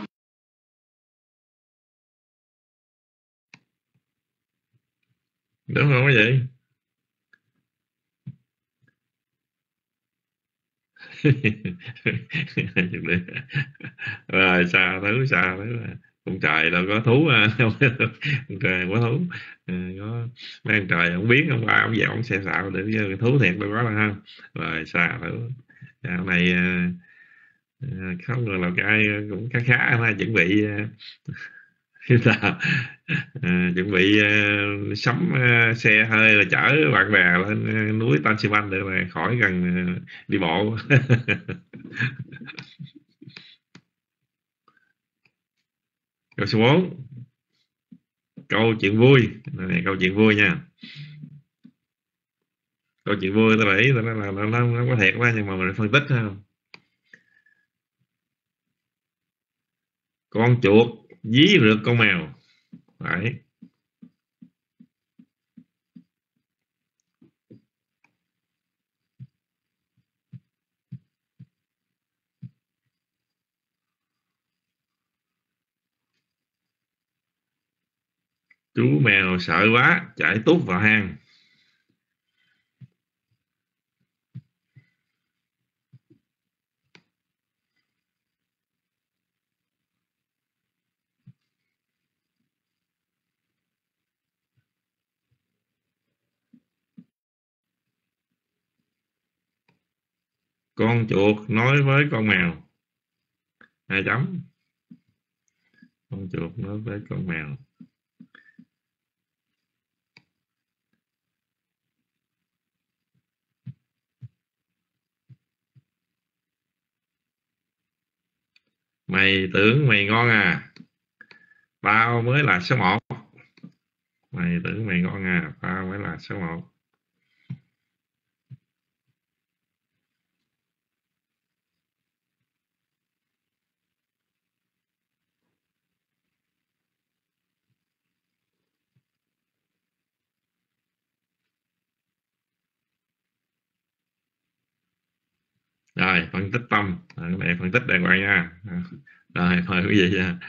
Đúng không quý vị? Rồi sao thứ sao thứ con trời đâu có thú à. Con trời có thú. À, có mấy con trời không biết không qua ông dạo ông xe xạo để thú thiệt đâu có là không. Rồi sao thứ dạo này à, không người Lào Cai cũng khá khá mà chuẩn bị sao à, chuẩn bị uh, sắm uh, xe hơi là chở bạn bè lên uh, núi Tan Xi Manh để mà khỏi gần uh, đi bộ. Câu số bốn, câu chuyện vui này, câu chuyện vui nha. Câu chuyện vui tôi để tôi nói là nó nó có thiệt quá nhưng mà mình phân tích không. Con chuột dí rượt con mèo. Đấy. Chú mèo sợ quá chạy tút vào hang. Con chuột nói với con mèo. Hai chấm. Con chuột nói với con mèo. Mày tưởng mày ngon à, tao mới là số một. Mày tưởng mày ngon à, tao mới là số một. Rồi phân tích tâm, cái này phân tích đàng hoàng nha. Rồi mời quý vị nha.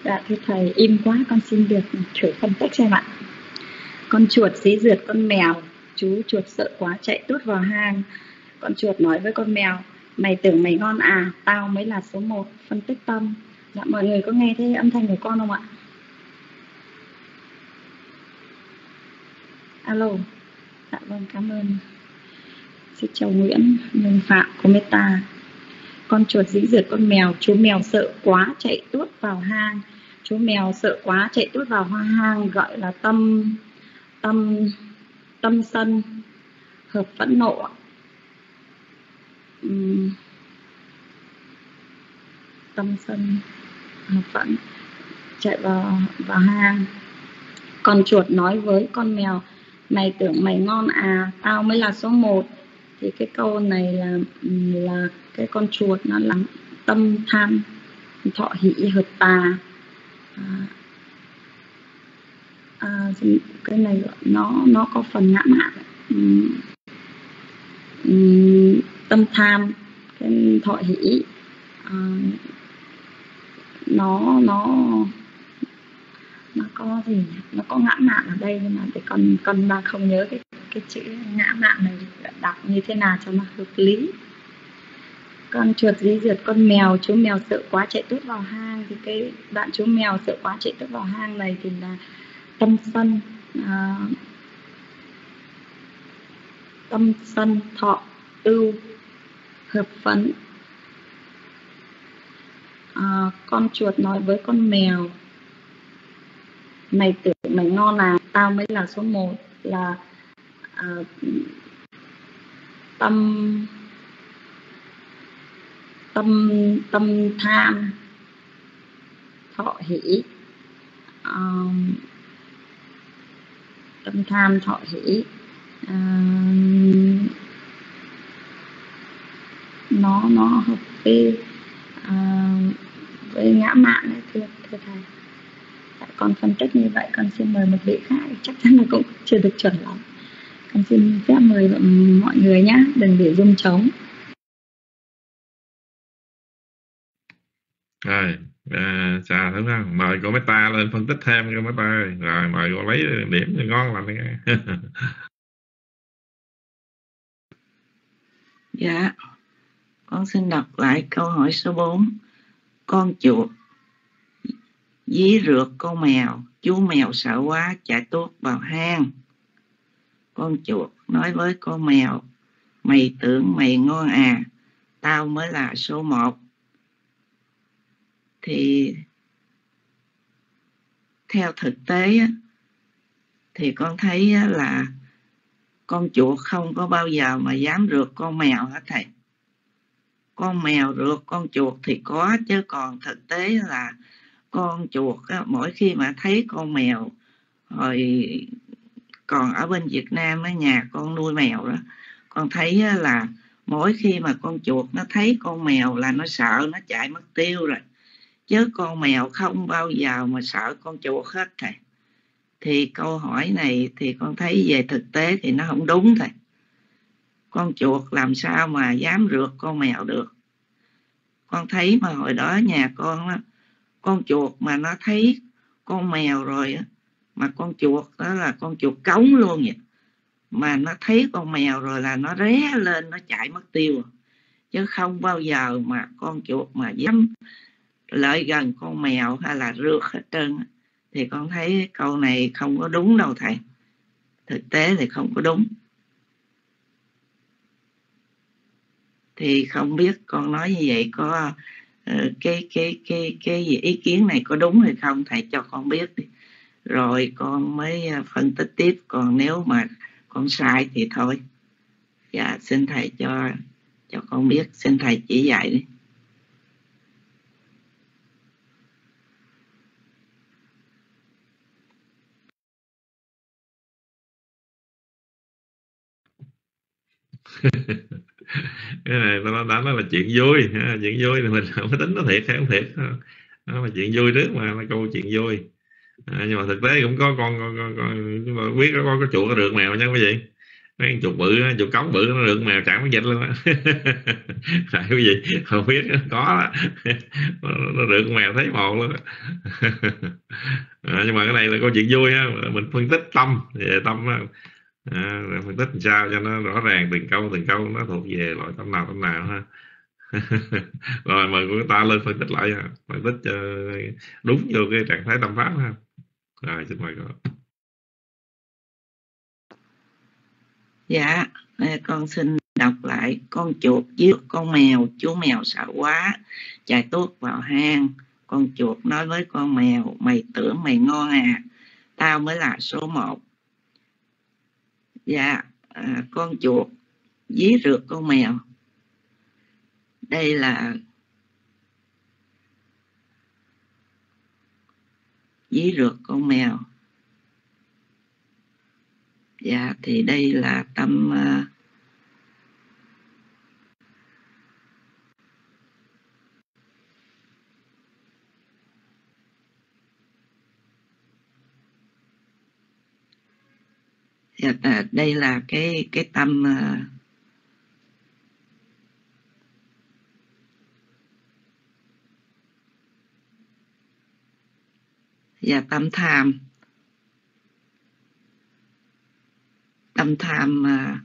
Dạ thưa thầy, im quá, con xin được thử phân tích xem ạ. Con chuột dí rượt con mèo, chú chuột sợ quá chạy tút vào hang. Con chuột nói với con mèo, mày tưởng mày ngon à, tao mới là số một. Phân tích tâm. Dạ mọi người có nghe thấy âm thanh của con không ạ? Alo. Dạ vâng, cảm ơn. Xin chào Nguyễn, Minh Phạm, cô Meta. Con chuột dí rượt con mèo, chú mèo sợ quá chạy tuốt vào hang. Chú mèo sợ quá chạy tuốt vào hoa hang gọi là tâm tâm tâm sân hợp phẫn nộ. Uhm. Tâm sân hợp phẫn chạy vào vào hang. Con chuột nói với con mèo, mày tưởng mày ngon à, tao mới là số một. Thì cái câu này là là cái con chuột nó là tâm tham thọ hỷ hợp tà. À, à, cái này nó nó có phần ngã mạn. Uhm, uhm, tâm tham cái thọ hỷ, à, nó nó nó có gì nhỉ? Nó có ngã mạn ở đây, nhưng mà để con con đang không nhớ cái cái chữ ngã mạn này đọc như thế nào cho nó hợp lý. Con chuột dí rượt con mèo, chú mèo sợ quá chạy tút vào hang. Thì cái bạn chú mèo sợ quá chạy tút vào hang này thì là tâm sân, à, tâm sân thọ ưu hợp phẫn. À, con chuột nói với con mèo, mày tưởng mày ngon à, tao mới là số một. Là à, tâm tâm tâm tham thọ hỷ, à, tâm tham thọ hỷ, à, nó nó hợp với à, với ngã mạn đấy, thưa thưa thầy. Tại con phân tích như vậy, con xin mời một vị khác, chắc chắn là cũng chưa được chuẩn lắm. Con xin phép mời mọi người nhé, đừng để rung trống. Rồi, à, chào đúng không? Mời cô Meta lên phân tích thêm cô Meta ơi. Rồi mời cô lấy điểm cho ngon lành nghe. Dạ, con xin đọc lại câu hỏi số bốn. Con chuột dí rượt con mèo, chú mèo sợ quá chạy tuốt vào hang. Con chuột nói với con mèo, mày tưởng mày ngon à, tao mới là số một. Thì theo thực tế thì con thấy là con chuột không có bao giờ mà dám rượt con mèo hết thầy. Con mèo rượt con chuột thì có, chứ còn thực tế là con chuột mỗi khi mà thấy con mèo, hồi còn ở bên Việt Nam ở nhà con nuôi mèo đó, con thấy là mỗi khi mà con chuột nó thấy con mèo là nó sợ, nó chạy mất tiêu rồi. Chứ con mèo không bao giờ mà sợ con chuột hết thầy. Thì câu hỏi này thì con thấy về thực tế thì nó không đúng thầy. Con chuột làm sao mà dám rượt con mèo được. Con thấy mà hồi đó nhà con đó, con chuột mà nó thấy con mèo rồi mà con chuột đó là con chuột cống luôn vậy, mà nó thấy con mèo rồi là nó ré lên, nó chạy mất tiêu. Chứ không bao giờ mà con chuột mà dám lại gần con mèo hay là rượt hết trơn. Thì con thấy câu này không có đúng đâu thầy. Thực tế thì không có đúng. Thì không biết con nói như vậy có uh, cái cái cái cái gì ý kiến này có đúng hay không, thầy cho con biết đi. Rồi con mới phân tích tiếp, còn nếu mà con sai thì thôi. Dạ xin thầy cho cho con biết, xin thầy chỉ dạy đi. Cái này nó đã nói là chuyện vui, chuyện vui thì mình không có tính nó thiệt hay không thiệt, nó là chuyện vui trước mà, là câu chuyện vui. À, nhưng mà thực tế cũng có con, con, con, con nhưng mà biết có con có chuột có rượt mèo nha quý vị. mấy chuột bự chuột cống bự nó rượt mèo chẳng có dịch luôn á. Tại cái gì không biết có nó, nó rượt mèo thấy một luôn á. À, nhưng mà cái này là câu chuyện vui ha, mình phân tích tâm về tâm á. À, phân tích làm sao cho nó rõ ràng từng câu từng câu nó thuộc về loại tâm nào tâm nào ha. Rồi mời của ta lên phân tích lại ha. Phân tích cho đúng vô cái trạng thái tâm pháp ha. Rồi xin mời cô. Dạ, con xin đọc lại. Con chuột giết con mèo, chú mèo sợ quá, chạy tuốt vào hang. Con chuột nói với con mèo, mày tưởng mày ngon à, tao mới là số một. Dạ, à, con chuột dí rượt con mèo. Đây là dí rượt con mèo. Dạ, thì đây là tâm uh, dạ, đây là cái cái tâm uh, dạ, tâm tham. Tâm tham uh,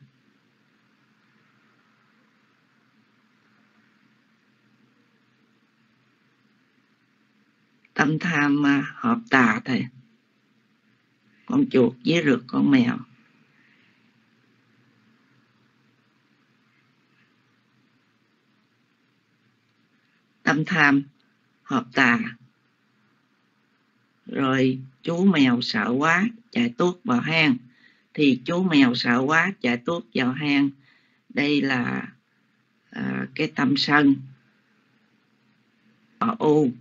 tâm tham uh, hợp tà thầy. Con chuột với rượt con mèo. Tâm tham hợp tà. Rồi chú mèo sợ quá chạy tuốt vào hang. Thì chú mèo sợ quá chạy tuốt vào hang. Đây là à, cái tâm sân ở u.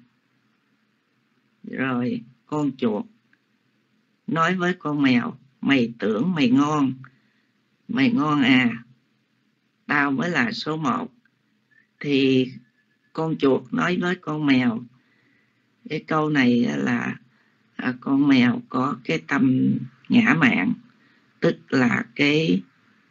Rồi con chuột nói với con mèo, mày tưởng mày ngon, mày ngon à, tao mới là số một. Thì con chuột nói với con mèo, cái câu này là à, con mèo có cái tâm ngã mạn, tức là cái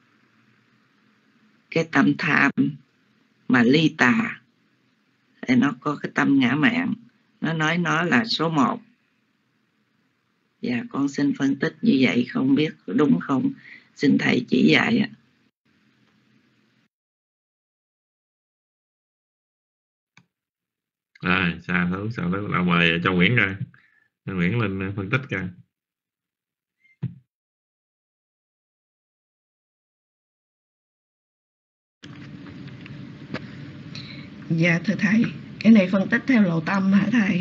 cái tâm tham mà ly tà, thì nó có cái tâm ngã mạn, nó nói nó là số một. Dạ, con xin phân tích như vậy, không biết đúng không, xin thầy chỉ dạy ạ. Rồi, sao thứ sao thứ nào mời cho Nguyễn ra, cho Nguyễn lên phân tích ra. Dạ thưa thầy, cái này phân tích theo lộ tâm hả thầy?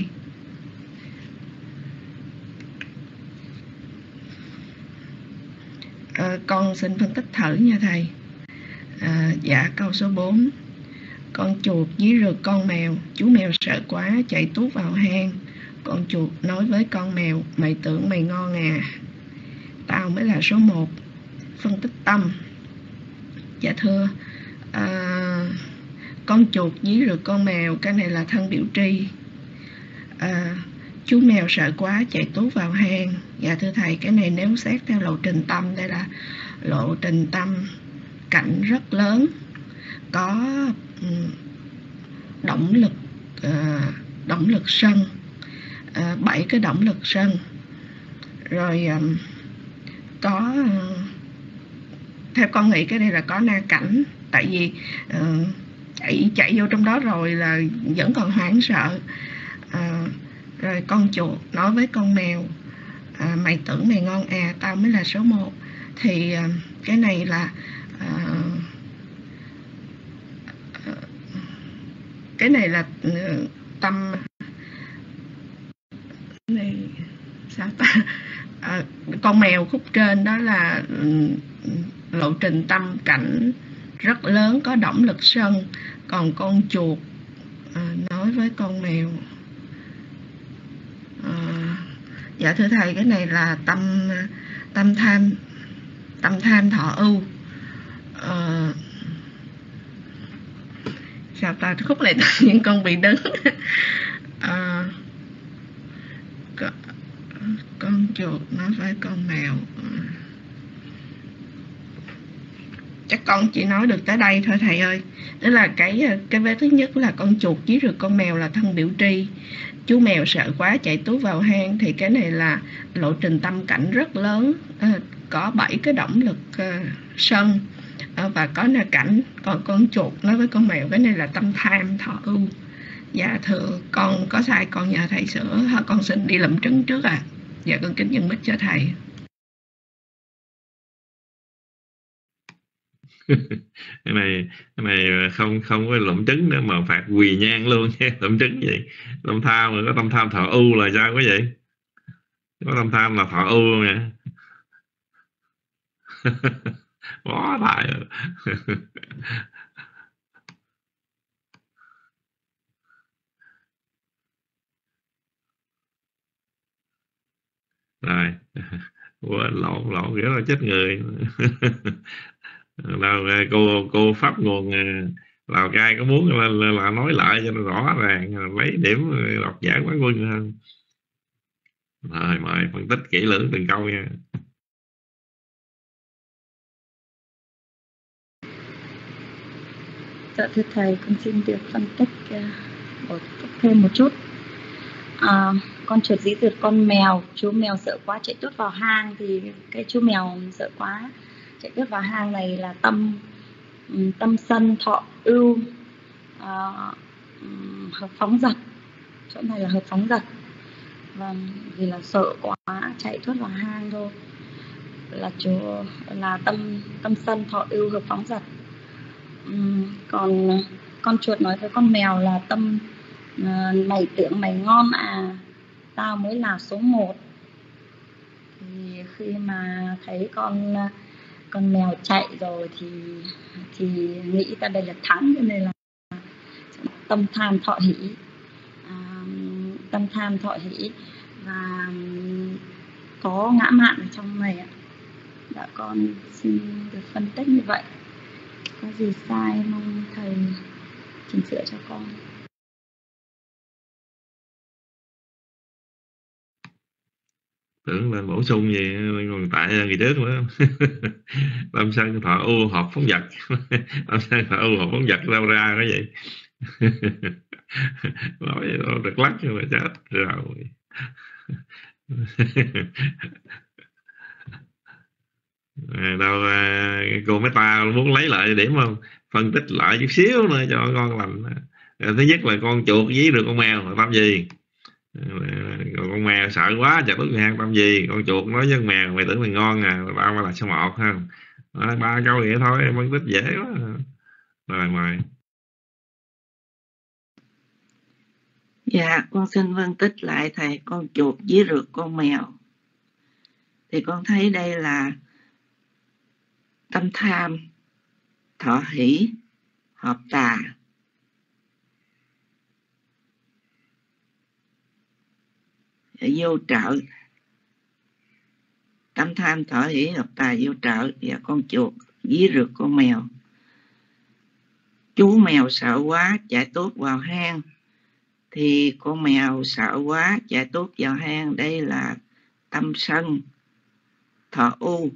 À, con xin phân tích thử nha thầy. À, dạ câu số bốn. Con chuột dí rượt con mèo, chú mèo sợ quá chạy tuốt vào hang. Con chuột nói với con mèo, mày tưởng mày ngon à, tao mới là số một. Phân tích tâm. Dạ thưa, à, con chuột dí rượt con mèo, cái này là thân biểu tri. À, chú mèo sợ quá chạy tuốt vào hang. Dạ thưa thầy, cái này nếu xét theo lộ trình tâm, đây là lộ trình tâm cảnh rất lớn, có động lực uh, động lực sân, uh, bảy cái động lực sân. Rồi um, có uh, theo con nghĩ cái đây là có na cảnh, tại vì uh, chạy chạy vô trong đó rồi là vẫn còn hoảng sợ. Uh, rồi con chuột nói với con mèo, à, mày tưởng mày ngon à, tao mới là số một. Thì uh, cái này là uh, cái này là uh, tâm này sao ta à, con mèo khúc trên đó là um, lộ trình tâm cảnh rất lớn, có động lực sân. Còn con chuột à, nói với con mèo, à, dạ thưa thầy, cái này là tâm tâm tham tâm tham thọ ưu. À, sao ta khúc này tự nhiên con bị đứng. À, con, con chuột nói với con mèo, chắc con chỉ nói được tới đây thôi thầy ơi. Đó là cái cái vế thứ nhất là con chuột với rượt con mèo là thân biểu tri. Chú mèo sợ quá chạy tuốt vào hang, thì cái này là lộ trình tâm cảnh rất lớn, à, có bảy cái động lực à, sân à, và có là cảnh. Còn con chuột nói với con mèo cái này là tâm tham thọ ưu. Dạ thưa con có sai con nhờ thầy sửa, con xin đi làm trứng trước à. Dạ con kính dân mít cho thầy. cái này cái này không không có lụm trứng nữa mà phạt quỳ nhang luôn nha. Lụm trứng vậy, tâm tham mà có tâm tham thọ ưu là sao có vậy? Có tâm tham là thọ ưu luôn nha. Quá đại. Rồi quá lộn lộn nghĩa là chết người. Đâu cô cô pháp nguồn Lào Cai có muốn là, là, là nói lại cho nó rõ ràng, lấy điểm đọc giải quán quân hơn. Rồi mời phân tích kỹ lưỡng từng câu nha. Dạ thưa thầy, con xin được phân tích uh, bổ túc thêm một chút. À, con chuột dí rượt con mèo, chú mèo sợ quá chạy tuốt vào hang, thì cái chú mèo sợ quá chạy tuốt vào hang này là tâm tâm sân thọ ưu, à, hợp phóng dật. Chỗ này là hợp phóng dật, và vì là sợ quá chạy tuốt vào hang thôi, là chú là tâm tâm sân thọ ưu hợp phóng dật. Uhm, còn con chuột nói với con mèo là tâm uh, mày tưởng mày ngon à, tao mới là số một. Thì khi mà thấy con con mèo chạy rồi thì thì nghĩ ta đây là thắng, cho nên là tâm tham thọ hỷ, à, tâm tham thọ hỷ và có ngã mạn ở trong này ạ. Dạ con xin được phân tích như vậy, có gì sai mong thầy chỉnh sửa cho con. Tưởng là bổ sung gì còn tại ngày trước nữa. Tâm sân thọ ưu hợp phóng dật. Tâm sân thọ ưu hợp phóng dật đâu ra cái vậy? Nói vậy đó được lắc mà chết rồi. À, đâu cô Meta muốn lấy lại điểm không? Phân tích lại chút xíu nữa cho con lành. Thứ nhất là con chuột dí được con mèo tâm gì? Còn con mèo sợ quá chặt đứt hang tâm gì? Con chuột nói với con mèo mày tưởng mày ngon à, tao là số một không? À, ba câu vậy thôi, phân tích dễ quá. Rồi mời. Dạ con xin phân tích lại thầy. Con chuột dí rượt con mèo, thì con thấy đây là tâm tham thọ hỷ hợp tà. Vô trợ, tâm tham thọ hỷ hợp tà vô trợ. Và con chuột dí rượt con mèo, chú mèo sợ quá chạy tuốt vào hang, thì con mèo sợ quá chạy tuốt vào hang, đây là tâm sân thọ ưu.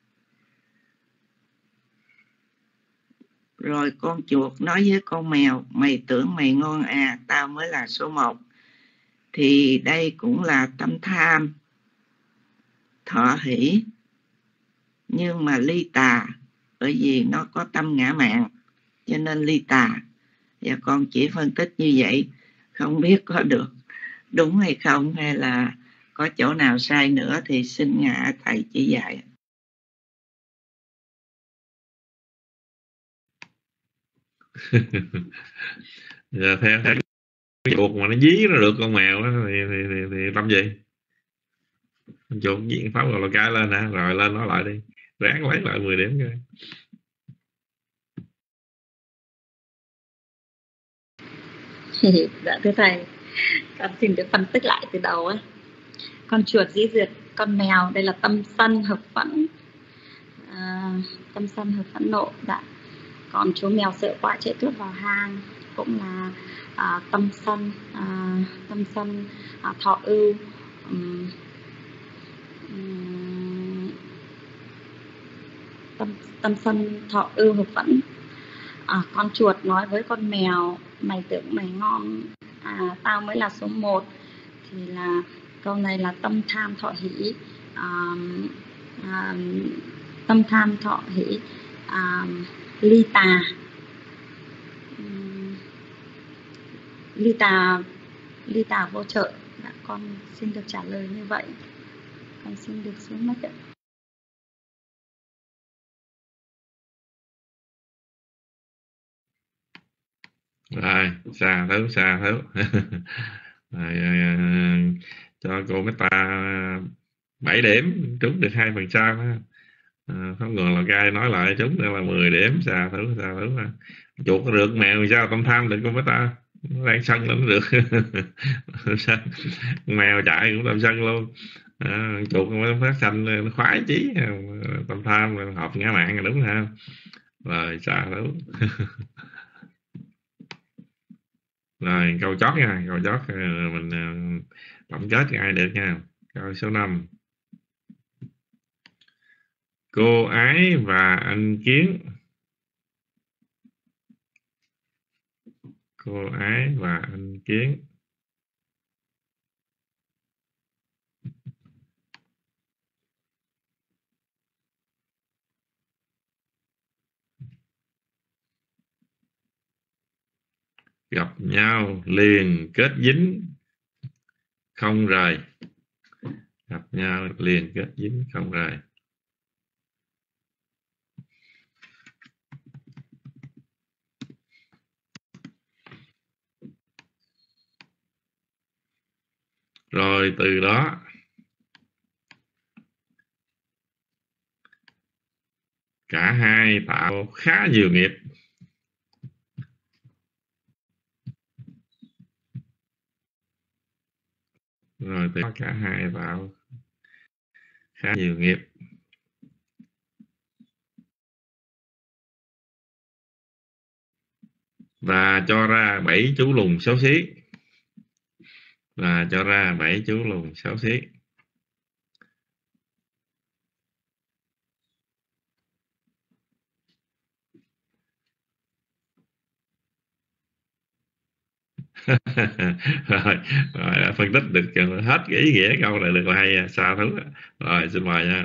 Rồi con chuột nói với con mèo mày tưởng mày ngon à, tao mới là số một. Thì đây cũng là tâm tham thọ hỷ, nhưng mà ly tà, bởi vì nó có tâm ngã mạn cho nên ly tà. Và con chỉ phân tích như vậy, không biết có được đúng hay không, hay là có chỗ nào sai nữa thì xin ngạ thầy chỉ dạy. Giờ theo theo cái chuột mà nó dí nó được con mèo đó, thì, thì, thì, thì tâm gì? Con chuột diện pháo rồi là cái lên hả? Rồi lên nó lại đi, ráng lấy lại mười điểm coi. Dạ thưa thầy, con xin được phân tích lại từ đầu ấy. Con chuột dí rượt con mèo, đây là tâm sân hợp phẫn, à, tâm sân hợp phẫn nộ. Dạ. Còn chú mèo sợ quá chạy tuốt vào hang cũng là à, tâm sân, à, tâm sân à, thọ ưu, um, um, tâm tâm sân thọ ưu hợp vẫn. À, con chuột nói với con mèo, mày tưởng mày ngon, à, tao mới là số một. Thì là câu này là tâm tham thọ hỷ. À, à, tâm tham thọ hỷ à, ly tà. Ly tà ly tà vô trợ. Dạ, con xin được trả lời như vậy. Con xin được xuống mất ạ. Rồi, xa thấu xa thấu. Rồi, cho cô Meta bảy điểm, trúng được hai phần trăm. À, không ngờ là gai nói lại trúng nữa là mười điểm. Xa thấu xa thấu. Chuột có được, mèo sao tâm tham được cô Meta, nó đang sân lên được. Mèo chạy cũng làm sân luôn. À, chuột nó phát xanh nó khoái chí, tâm tham hợp ngã mạng là đúng ha. Rồi xa thấu. Rồi câu chót nha, câu chót mình tổng kết cho ai được nha. Câu số năm. Cô Ái và anh Kiến. Cô Ái và anh Kiến gặp nhau liền kết dính không rời. Gặp nhau liền kết dính không rời. Rồi từ đó cả hai tạo khá nhiều nghiệp. Rồi từ đó cả hai tạo khá nhiều nghiệp. Và cho ra bảy chú lùn xấu xí. Và cho ra bảy chú lùn xấu xí. rồi, rồi đã phân tích được hết cái ý nghĩa câu này được là hay. Xa thú. Rồi xin mời nha.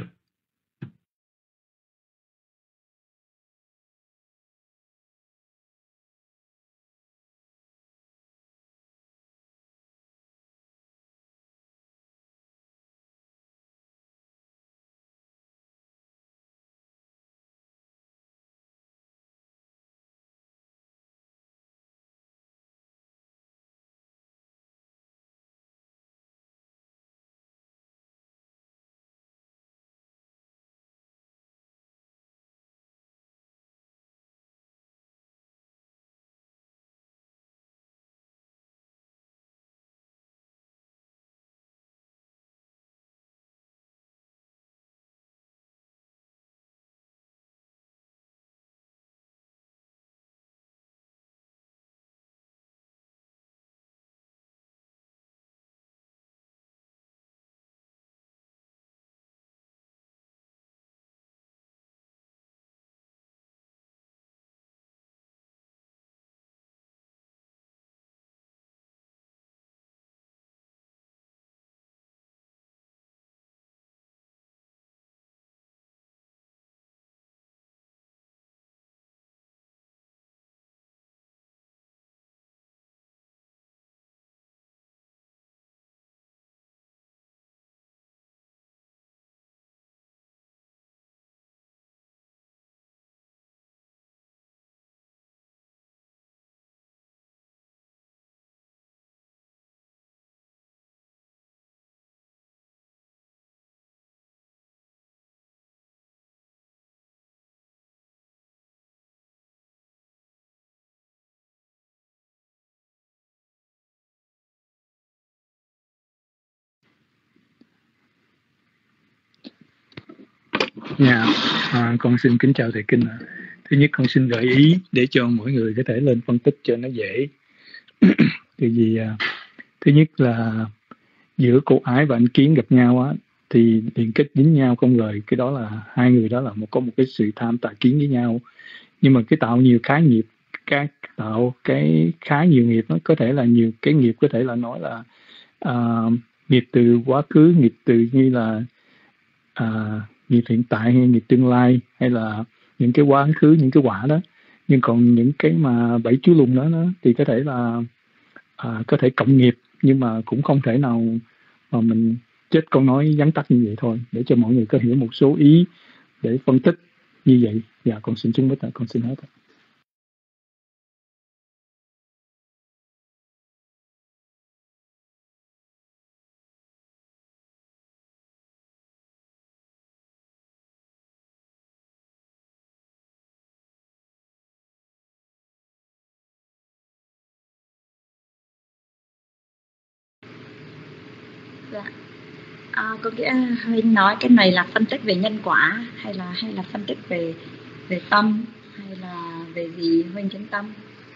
Dạ, à, con xin kính chào thầy Kinh. Thứ nhất con xin gợi ý để cho mỗi người có thể lên phân tích cho nó dễ. Tại vì à, thứ nhất là giữa cô Ái và anh Kiến gặp nhau á, thì liên kết dính nhau không rời. Cái đó là hai người đó là một có một cái sự tham tà kiến với nhau. Nhưng mà cái tạo nhiều khá nghiệp, cái tạo cái khá nhiều nghiệp, nó có thể là nhiều cái nghiệp, có thể là nói là uh, nghiệp từ quá khứ, nghiệp từ như là uh, nghiệp hiện tại hay nghiệp tương lai, hay là những cái quá khứ, những cái quả đó. Nhưng còn những cái mà bảy chú lùn đó, đó thì có thể là uh, có thể cộng nghiệp, nhưng mà cũng không thể nào mà mình chết con nói vắn tắt như vậy thôi, để cho mọi người có hiểu một số ý để phân tích như vậy. Dạ, con xin chứng minh là con xin hết. Dạ. À, có nghĩa Huynh nói cái này là phân tích về nhân quả hay là hay là phân tích về về tâm hay là về gì Huynh chứng tâm?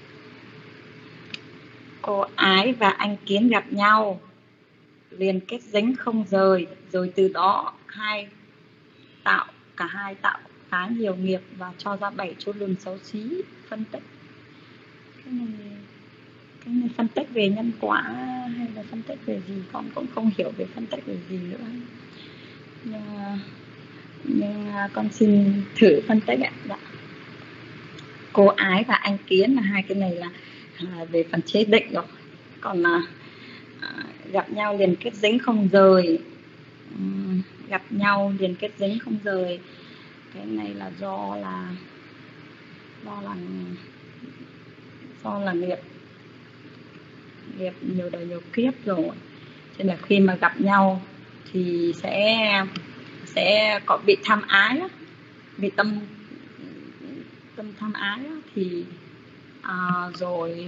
Cô Ái và anh Kiến gặp nhau, liền kết dính không rời, rồi từ đó hai tạo cả hai tạo khá nhiều nghiệp và cho ra bảy chú lùn xấu xí. Phân tích cái này, cái này phân tích về nhân quả hay là phân tích về gì, con cũng không hiểu về phân tích về gì nữa, nhưng, nhưng con xin thử phân tích ạ. Dạ. Cô Ái và anh Kiến là hai cái này là à, về phần chế định rồi. Còn à, gặp nhau liền kết dính không rời, uhm, gặp nhau liền kết dính không rời, cái này là do là do là do là nghiệp nghiệp nhiều đời nhiều kiếp rồi, cho nên là khi mà gặp nhau thì sẽ sẽ có bị tham ái đó, bị tâm tâm tham ái đó, thì à, rồi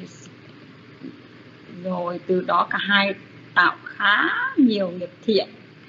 rồi từ đó cả hai tạo khá nhiều nghiệp thiện,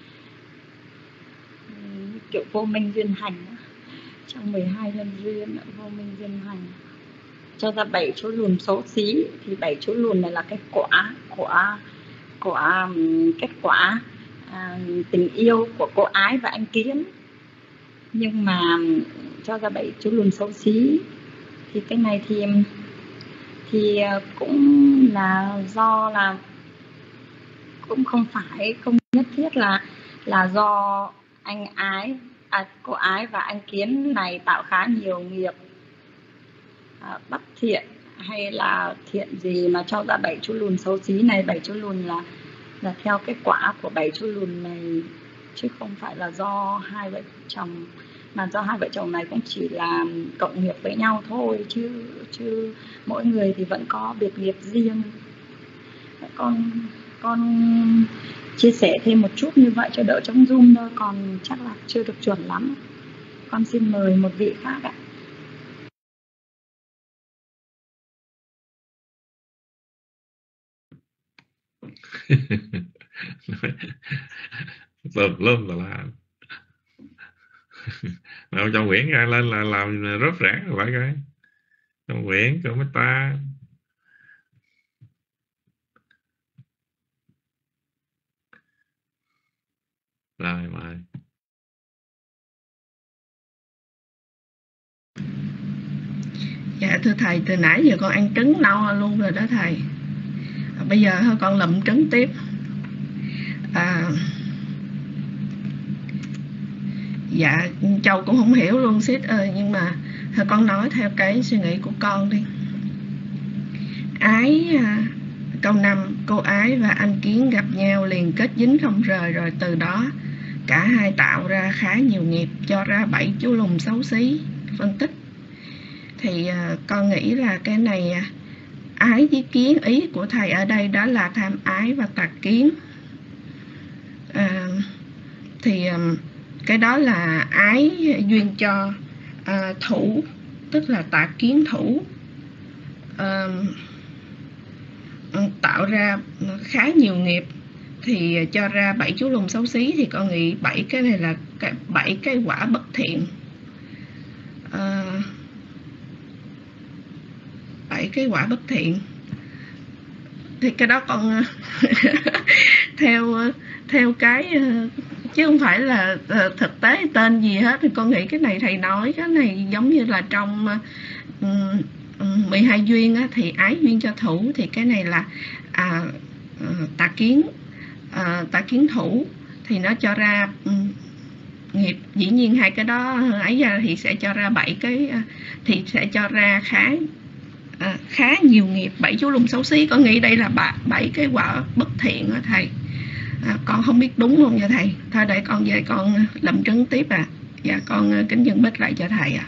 kiểu vô minh duyên hành đó. Trong mười hai nhân duyên vô minh duyên hành cho ra bảy chú lùn xấu xí. Thì bảy chú lùn này là cái quả của của kết quả à, tình yêu của cô Ái và anh Kiến, nhưng mà cho ra bảy chú lùn xấu xí thì cái này thì thì cũng là do là cũng không phải không nhất thiết là là do anh Ái à, cô Ái và anh Kiến này tạo khá nhiều nghiệp à, bất thiện hay là thiện gì mà cho ra bảy chú lùn xấu xí này. Bảy chú lùn là là theo cái quả của bảy chú lùn này, chứ không phải là do hai vợ chồng, mà do hai vợ chồng này cũng chỉ là cộng nghiệp với nhau thôi, chứ chứ mỗi người thì vẫn có biệt nghiệp riêng. Con con chia sẻ thêm một chút như vậy cho đỡ trống rung thôi, còn chắc là chưa được chuẩn lắm. Con xin mời một vị khác ạ. Tùm lum là làm nào cho Nguyễn ra lên là làm rớt rã rồi phải coi. Cho Nguyễn cho mấy ta rồi mời. Dạ thưa thầy, từ nãy giờ con ăn trứng no luôn rồi đó thầy. À, bây giờ thôi con lụm trứng tiếp. À, dạ Châu cũng không hiểu luôn Sid ơi, nhưng mà thôi con nói theo cái suy nghĩ của con đi. Ái à, câu năm, cô Ái và anh Kiến gặp nhau liền kết dính không rời, rồi từ đó cả hai tạo ra khá nhiều nghiệp, cho ra bảy chú lùn xấu xí. Phân tích thì uh, con nghĩ là cái này uh, ái với kiến, ý của thầy ở đây đó là tham ái và tà kiến. Uh, thì um, cái đó là ái duyên cho uh, thủ, tức là tà kiến thủ, uh, tạo ra khá nhiều nghiệp thì cho ra bảy chú lùn xấu xí. Thì con nghĩ bảy cái này là bảy cái quả bất thiện, uh, bảy cái quả bất thiện. Thì cái đó con theo theo cái chứ không phải là uh, thực tế tên gì hết. Thì con nghĩ cái này thầy nói cái này giống như là trong uh, mười hai duyên á, thì ái duyên cho thủ, thì cái này là à, uh, tà kiến uh, tà kiến thủ, thì nó cho ra um, nghiệp. Dĩ nhiên hai cái đó ấy ra thì sẽ cho ra bảy cái, thì sẽ cho ra khá à, khá nhiều nghiệp, bảy chú lùng xấu xí. Con nghĩ đây là bảy cái quả bất thiện đó thầy. À, con không biết đúng không nha thầy. Thôi để con về con làm chứng tiếp à. Dạ con kính dân bích lại cho thầy ạ.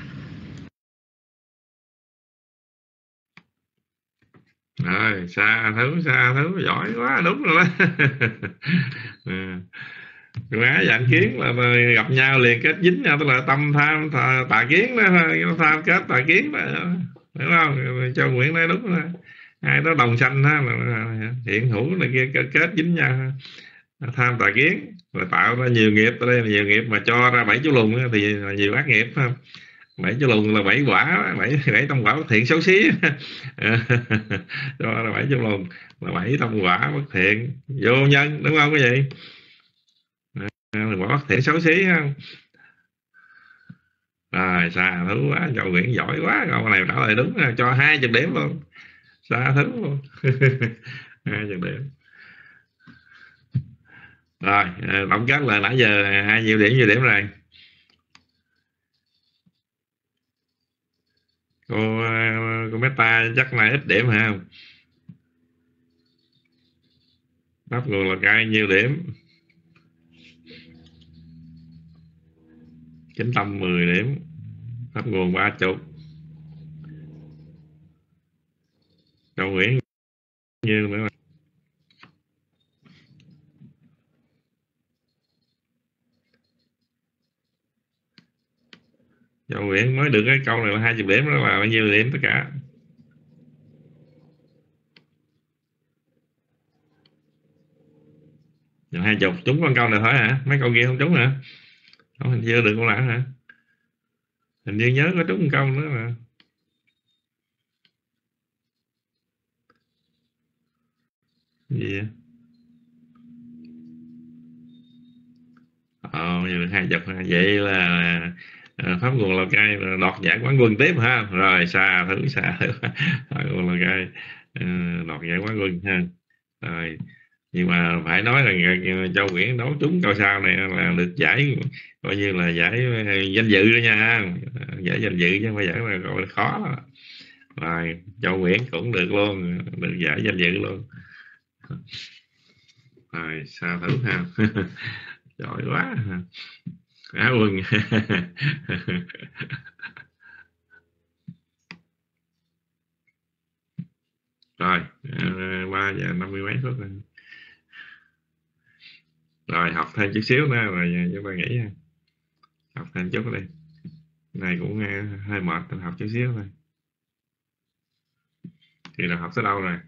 À. Rồi xa thứ xa thứ giỏi quá, đúng rồi đó. À. Má dạng kiến là gặp nhau liền kết dính nhau, tức là tâm tham tà, tà kiến đó, tham kết tà kiến đó, đúng không? Cho Nguyễn nói đúng rồi, hai đó đồng sanh đó, hiện hữu này kia kết dính nhau, tham tà kiến là tạo ra nhiều nghiệp. Ở đây là nhiều nghiệp mà cho ra bảy chú lùng thì là nhiều ác nghiệp, không? Bảy chú lùng là bảy quả, bảy bảy tâm quả bất thiện xấu xí. Cho ra bảy chú lùng là bảy tâm quả bất thiện vô nhân, đúng không cái gì? Quả bất thiện xấu xí không? Rồi xa thứ quá, Châu Nguyễn giỏi quá, câu này trả lời đúng, cho hai chục điểm luôn, xa thứ luôn. Hai chục điểm. Rồi tổng kết là nãy giờ hai nhiêu điểm nhiêu điểm rồi? Cô cô Meta chắc là ít điểm hả? Pháp nguồn là cai nhiêu điểm? Chính tâm mười điểm, pháp nguồn ba chục. Châu Nguyễn nhiêu nữa? Châu Nguyễn mới được cái câu này là hai chục điểm, đó là bao nhiêu điểm tất cả? Hai chục, trúng con câu này thôi hả? Mấy câu kia không trúng hả? Không, hình như được câu nào hả? Hình như nhớ có trúng một câu nữa mà. Gì vậy? Ồ, vậy là hai chục. Vậy là pháp nguồn Lào Cai đoạt giải quán quân tiếp ha. Rồi xa thứ xa thứ pháp nguồn Lào Cai đoạt giải quán quân ha. Rồi nhưng mà phải nói là Châu Nguyễn đấu trúng câu sau này là được giải, coi như là giải danh dự đó nha, giải danh dự chứ không phải giải là gọi khó đó. Rồi Châu Nguyễn cũng được luôn, được giải danh dự luôn. Rồi sao thử ha. Giỏi quá, Á quân. Rồi ba giờ năm mươi mấy phút rồi. Rồi học thêm chút xíu nữa rồi chúng ta nghỉ ha. Học thêm chút đi. Này cũng hơi mệt, nên học chút xíu thôi. Thì là học tới đâu rồi?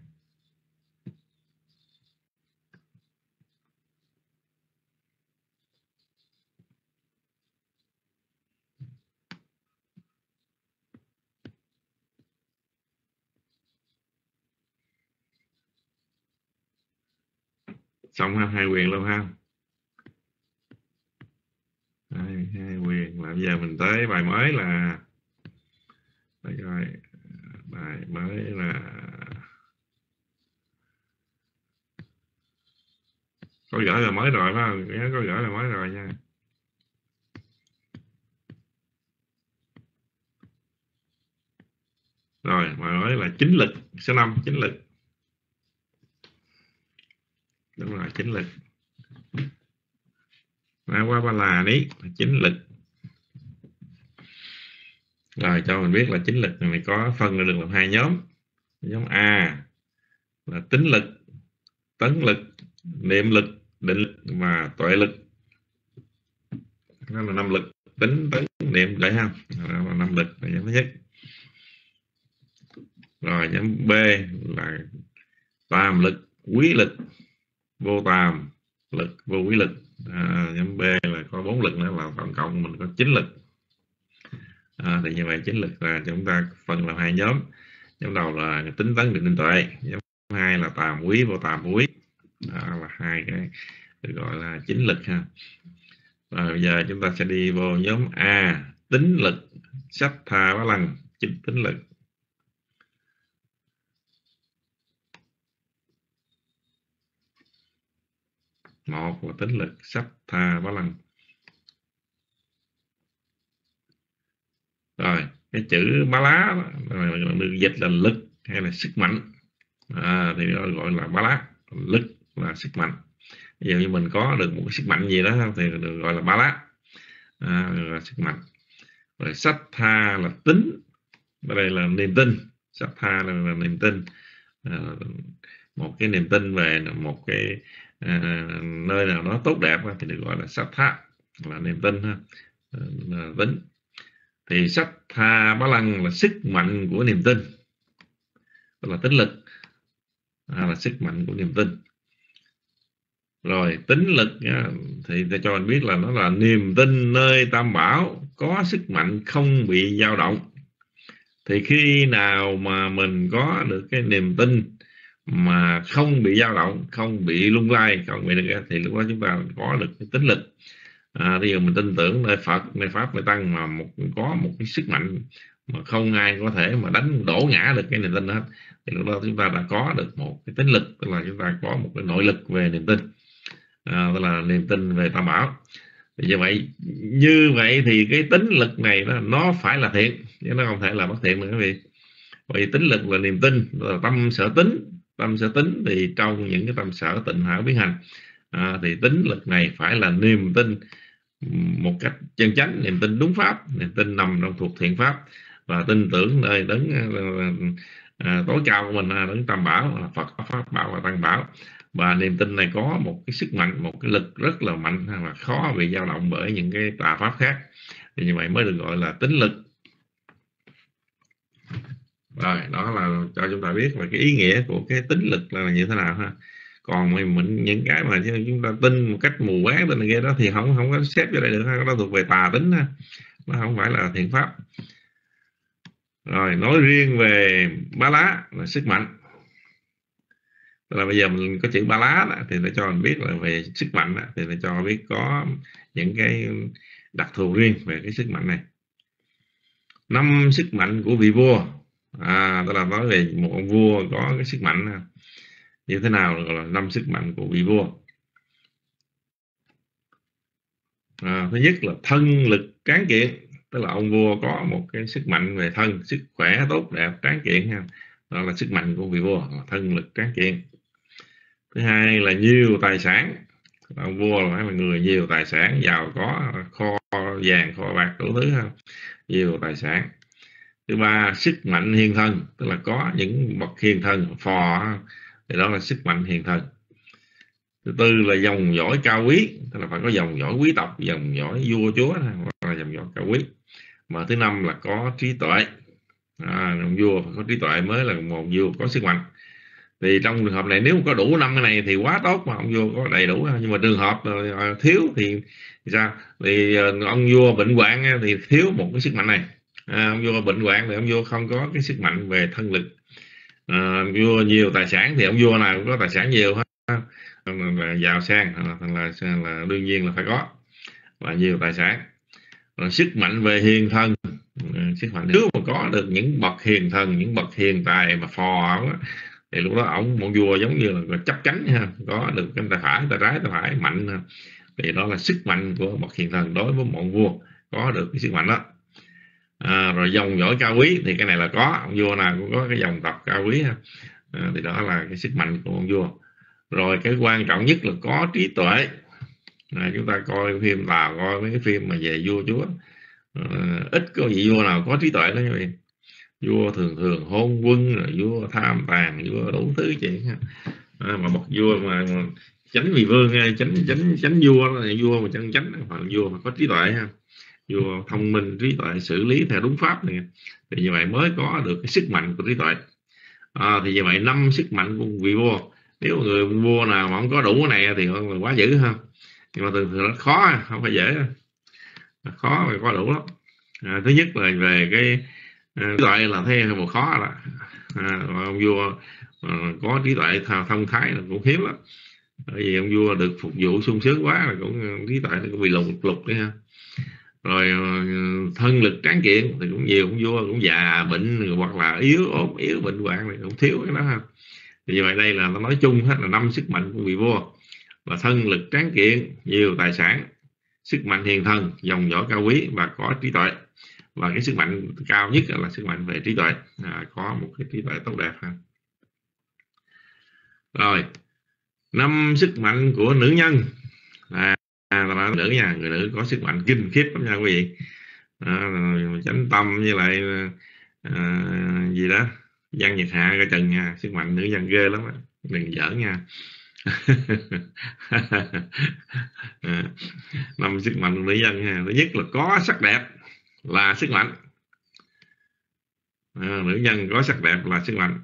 Xong ha, hai quyền luôn ha. Hai, hai quyền là bây giờ mình tới bài mới là bài, rồi, bài mới là có gửi là mới rồi phải không? Nhớ có gửi là mới rồi nha. Rồi bài mới là chính lực số năm, chính lực. Đúng rồi, chính lực. Qua qua ba là đi, chính lực. Rồi cho mình biết là chính lực này có phân ra được làm hai nhóm. Nhóm A là tính lực, tấn lực, niệm lực, định lực và tuệ lực. Đó là năm lực, tính, tấn, niệm, tuệ ha. Đó là năm lực là nhóm thứ nhất. Rồi nhóm B là tam lực, quý lực, vô tam lực, vô quý lực. À, nhóm B là có bốn lực nữa, là tổng cộng mình có chín lực. À, thì như vậy chín lực là chúng ta phân làm hai nhóm. Nhóm đầu là tính tấn định tuệ, nhóm hai là tàm quý vô tàm quý. Đó là hai cái được gọi là chín lực ha. Rồi bây giờ chúng ta sẽ đi vô nhóm A, tính lực, sách tha bá lăng, chính tính lực. Một là tính lực, sách tha bá lăng. Rồi cái chữ bá lá đó, được dịch là lực hay là sức mạnh, à, thì gọi là bá lá, lực là sức mạnh. Ví dụ như mình có được một cái sức mạnh gì đó thì được gọi là bá lá, à, là sức mạnh. Rồi sách tha là tính, ở đây là niềm tin. Sách tha là, là niềm tin, à, một cái niềm tin về một cái à, nơi nào đó tốt đẹp thì được gọi là sách tha, là niềm tin ha, là tính. Thì sách tha bá lăng là sức mạnh của niềm tin, đó là tính lực, à, là sức mạnh của niềm tin. Rồi tính lực thì ta cho anh biết là nó là niềm tin nơi Tam Bảo, có sức mạnh không bị dao động. Thì khi nào mà mình có được cái niềm tin mà không bị dao động, không bị lung lay, không bị được, thì lúc đó chúng ta có được cái tính lực. À, bây giờ mình tin tưởng nơi Phật, nơi Pháp, nơi Tăng mà một có một cái sức mạnh mà không ai có thể mà đánh đổ ngã được cái niềm tin đó hết, thì lúc đó chúng ta đã có được một cái tính lực, tức là chúng ta có một cái nội lực về niềm tin, à, tức là niềm tin về Tam Bảo. Thì như vậy như vậy thì cái tính lực này đó, nó phải là thiện, chứ nó không thể là bất thiện nữa quý vị. Bởi vì tính lực là niềm tin, là tâm sở tính. Tâm sở tính thì trong những cái tâm sở tịnh hảo biến hành, à, thì tính lực này phải là niềm tin một cách chân chánh, niềm tin đúng pháp, niềm tin nằm trong thuộc thiện pháp, và tin tưởng nơi đấng à, tối cao của mình, đấng Tam Bảo là Phật, Pháp Bảo và Tăng Bảo. Và niềm tin này có một cái sức mạnh, một cái lực rất là mạnh, và khó bị dao động bởi những cái tà pháp khác, thì như vậy mới được gọi là tính lực. Rồi đó là cho chúng ta biết về cái ý nghĩa của cái tính lực là như thế nào ha. Còn mình, mình những cái mà chúng ta tin một cách mù quáng tên này kia đó thì không không có xếp vô đây được ha, nó thuộc về tà tính ha, nó không phải là thiện pháp. Rồi nói riêng về bá lá là sức mạnh, tức là bây giờ mình có chữ ba lá đó, thì nó cho mình biết là về sức mạnh đó, thì nó cho biết có những cái đặc thù riêng về cái sức mạnh này. Năm sức mạnh của vị vua, à, tức là nói về một ông vua có cái sức mạnh như thế nào, gọi là năm sức mạnh của vị vua. À, thứ nhất là thân lực tráng kiện, tức là ông vua có một cái sức mạnh về thân, sức khỏe tốt đẹp tráng kiện ha, đó là sức mạnh của vị vua, thân lực tráng kiện. Thứ hai là nhiều tài sản, ông vua là phải là người nhiều tài sản, giàu có, kho vàng kho bạc đủ thứ ha, nhiều tài sản. Thứ ba sức mạnh hiền thần, tức là có những bậc hiền thần phò, thì đó là sức mạnh hiền thần. Thứ tư là dòng dõi cao quý, tức là phải có dòng dõi quý tộc, dòng dõi vua chúa, hoặc là dòng dõi cao quý. Mà thứ năm là có trí tuệ, à, ông vua phải có trí tuệ mới là một vua có sức mạnh. Thì trong trường hợp này nếu có đủ năm cái này thì quá tốt, mà ông vua có đầy đủ. Nhưng mà trường hợp thiếu thì, thì sao? Thì ông vua bệnh hoạn thì thiếu một cái sức mạnh này. À, ông vua bệnh hoạn thì ông vua không có cái sức mạnh về thân lực. À, ông vua nhiều tài sản thì ông vua nào cũng có tài sản nhiều hết, là giàu sang là, là, là đương nhiên là phải có, và nhiều tài sản. Rồi sức mạnh về hiền thần, sức mạnh nếu mà có được những bậc hiền thần, những bậc hiền tài mà phò đó, thì lúc đó ổng một vua giống như là chấp cánh ha, có được cái tay phải, tay trái, tay phải mạnh ha. Thì đó là sức mạnh của bậc hiền thần đối với một vua, có được cái sức mạnh đó. À, rồi dòng dõi cao quý thì cái này là có, ông vua nào cũng có cái dòng tộc cao quý ha. À, thì đó là cái sức mạnh của ông vua. Rồi cái quan trọng nhất là có trí tuệ. À, chúng ta coi phim Lào, coi mấy cái phim mà về vua chúa, à, ít có vị vua nào có trí tuệ đó như vậy. Vua thường thường hôn quân, rồi vua tham tàn, vua đủ thứ chuyện ha. À, mà bậc vua mà chánh vị vương, chánh chánh chánh vua là vua mà chân chánh, hoặc vua mà có trí tuệ ha, vua thông minh, trí tuệ, xử lý theo đúng pháp này, thì như vậy mới có được cái sức mạnh của trí tuệ. À, thì như vậy năm sức mạnh của vị vua, nếu người vua nào mà không có đủ cái này thì quá dữ ha. Nhưng mà thường thường nó khó, không phải dễ, khó mà có đủ lắm. À, thứ nhất là về cái trí tuệ là thấy một khó là à, ông vua à, có trí tuệ thông thái là cũng hiếm lắm. bởi vì ông vua được phục vụ sung sướng quá là cũng trí tuệ cũng bị lục lục đấy ha. Rồi thân lực tráng kiện thì cũng nhiều, ông vua cũng già bệnh hoặc là yếu ốm yếu bệnh hoạn này cũng thiếu cái đó ha. Thì như vậy đây là nó nói chung hết là năm sức mạnh của vị vua là thân lực tráng kiện, nhiều tài sản, sức mạnh hiền thần, dòng dõi cao quý và có trí tuệ. Và cái sức mạnh cao nhất là sức mạnh về trí tuệ, à, có một cái trí tuệ tốt đẹp ha. Rồi năm sức mạnh của nữ nhân à, à là nữ nha, người nữ có sức mạnh kinh khiếp lắm nha quý vị. À, chánh tâm với lại à, gì đó Văn Nhật Hạ coi chừng nha, sức mạnh nữ nhân ghê lắm, đừng giỡn nha. À, năm sức mạnh nữ nhân ha. Thứ nhất là có sắc đẹp là sức mạnh, à, nữ nhân có sắc đẹp là sức mạnh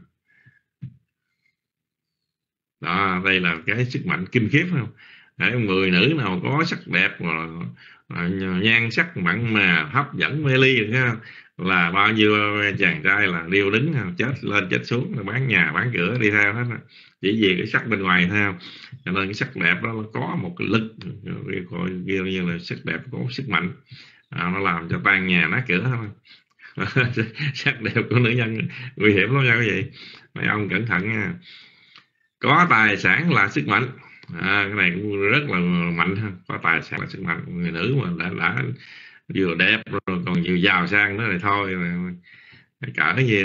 đó. Đây là cái sức mạnh kinh khiếp không? Để người nữ nào có sắc đẹp mà nhan sắc mặn mà hấp dẫn mê ly là bao nhiêu chàng trai là điêu đứng chết lên chết xuống, bán nhà bán cửa đi theo hết, chỉ vì cái sắc bên ngoài theo. Cho nên cái sắc đẹp đó nó có một cái lực gọi như là sắc đẹp có sức mạnh, à, nó làm cho tan nhà nát cửa thôi. Sắc đẹp của nữ nhân nguy hiểm lắm nha quý vị, mấy ông cẩn thận nha. Có tài sản là sức mạnh, à, cái này cũng rất là mạnh ha. Có tài sản là sức mạnh. Người nữ mà đã, đã vừa đẹp rồi còn vừa giàu sang nữa thì thôi cỡ gì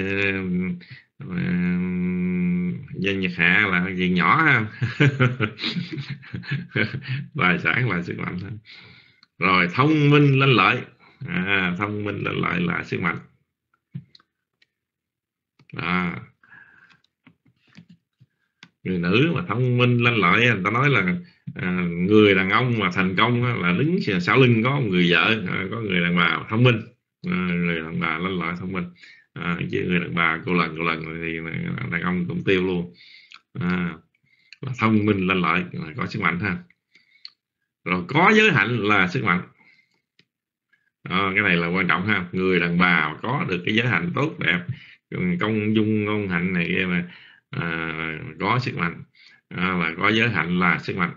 Dân Nhật Hạ là gì nhỏ ha. Tài sản là sức mạnh ha. Rồi thông minh lanh lợi, à, thông minh lanh lợi là sức mạnh. À, người nữ mà thông minh lanh lợi, người ta nói là à, người đàn ông mà thành công là đứng sau lưng có người vợ, à, có người đàn bà thông minh, à, người đàn bà lanh lợi thông minh, à, chứ người đàn bà cô lần cô lần thì đàn ông cũng tiêu luôn. À, là thông minh lanh lợi là có sức mạnh ha. Rồi có giới hạnh là sức mạnh, à, cái này là quan trọng ha. Người đàn bà có được cái giới hạnh tốt đẹp, công dung ngôn hạnh này kia mà à, có sức mạnh, à, là có giới hạnh là sức mạnh,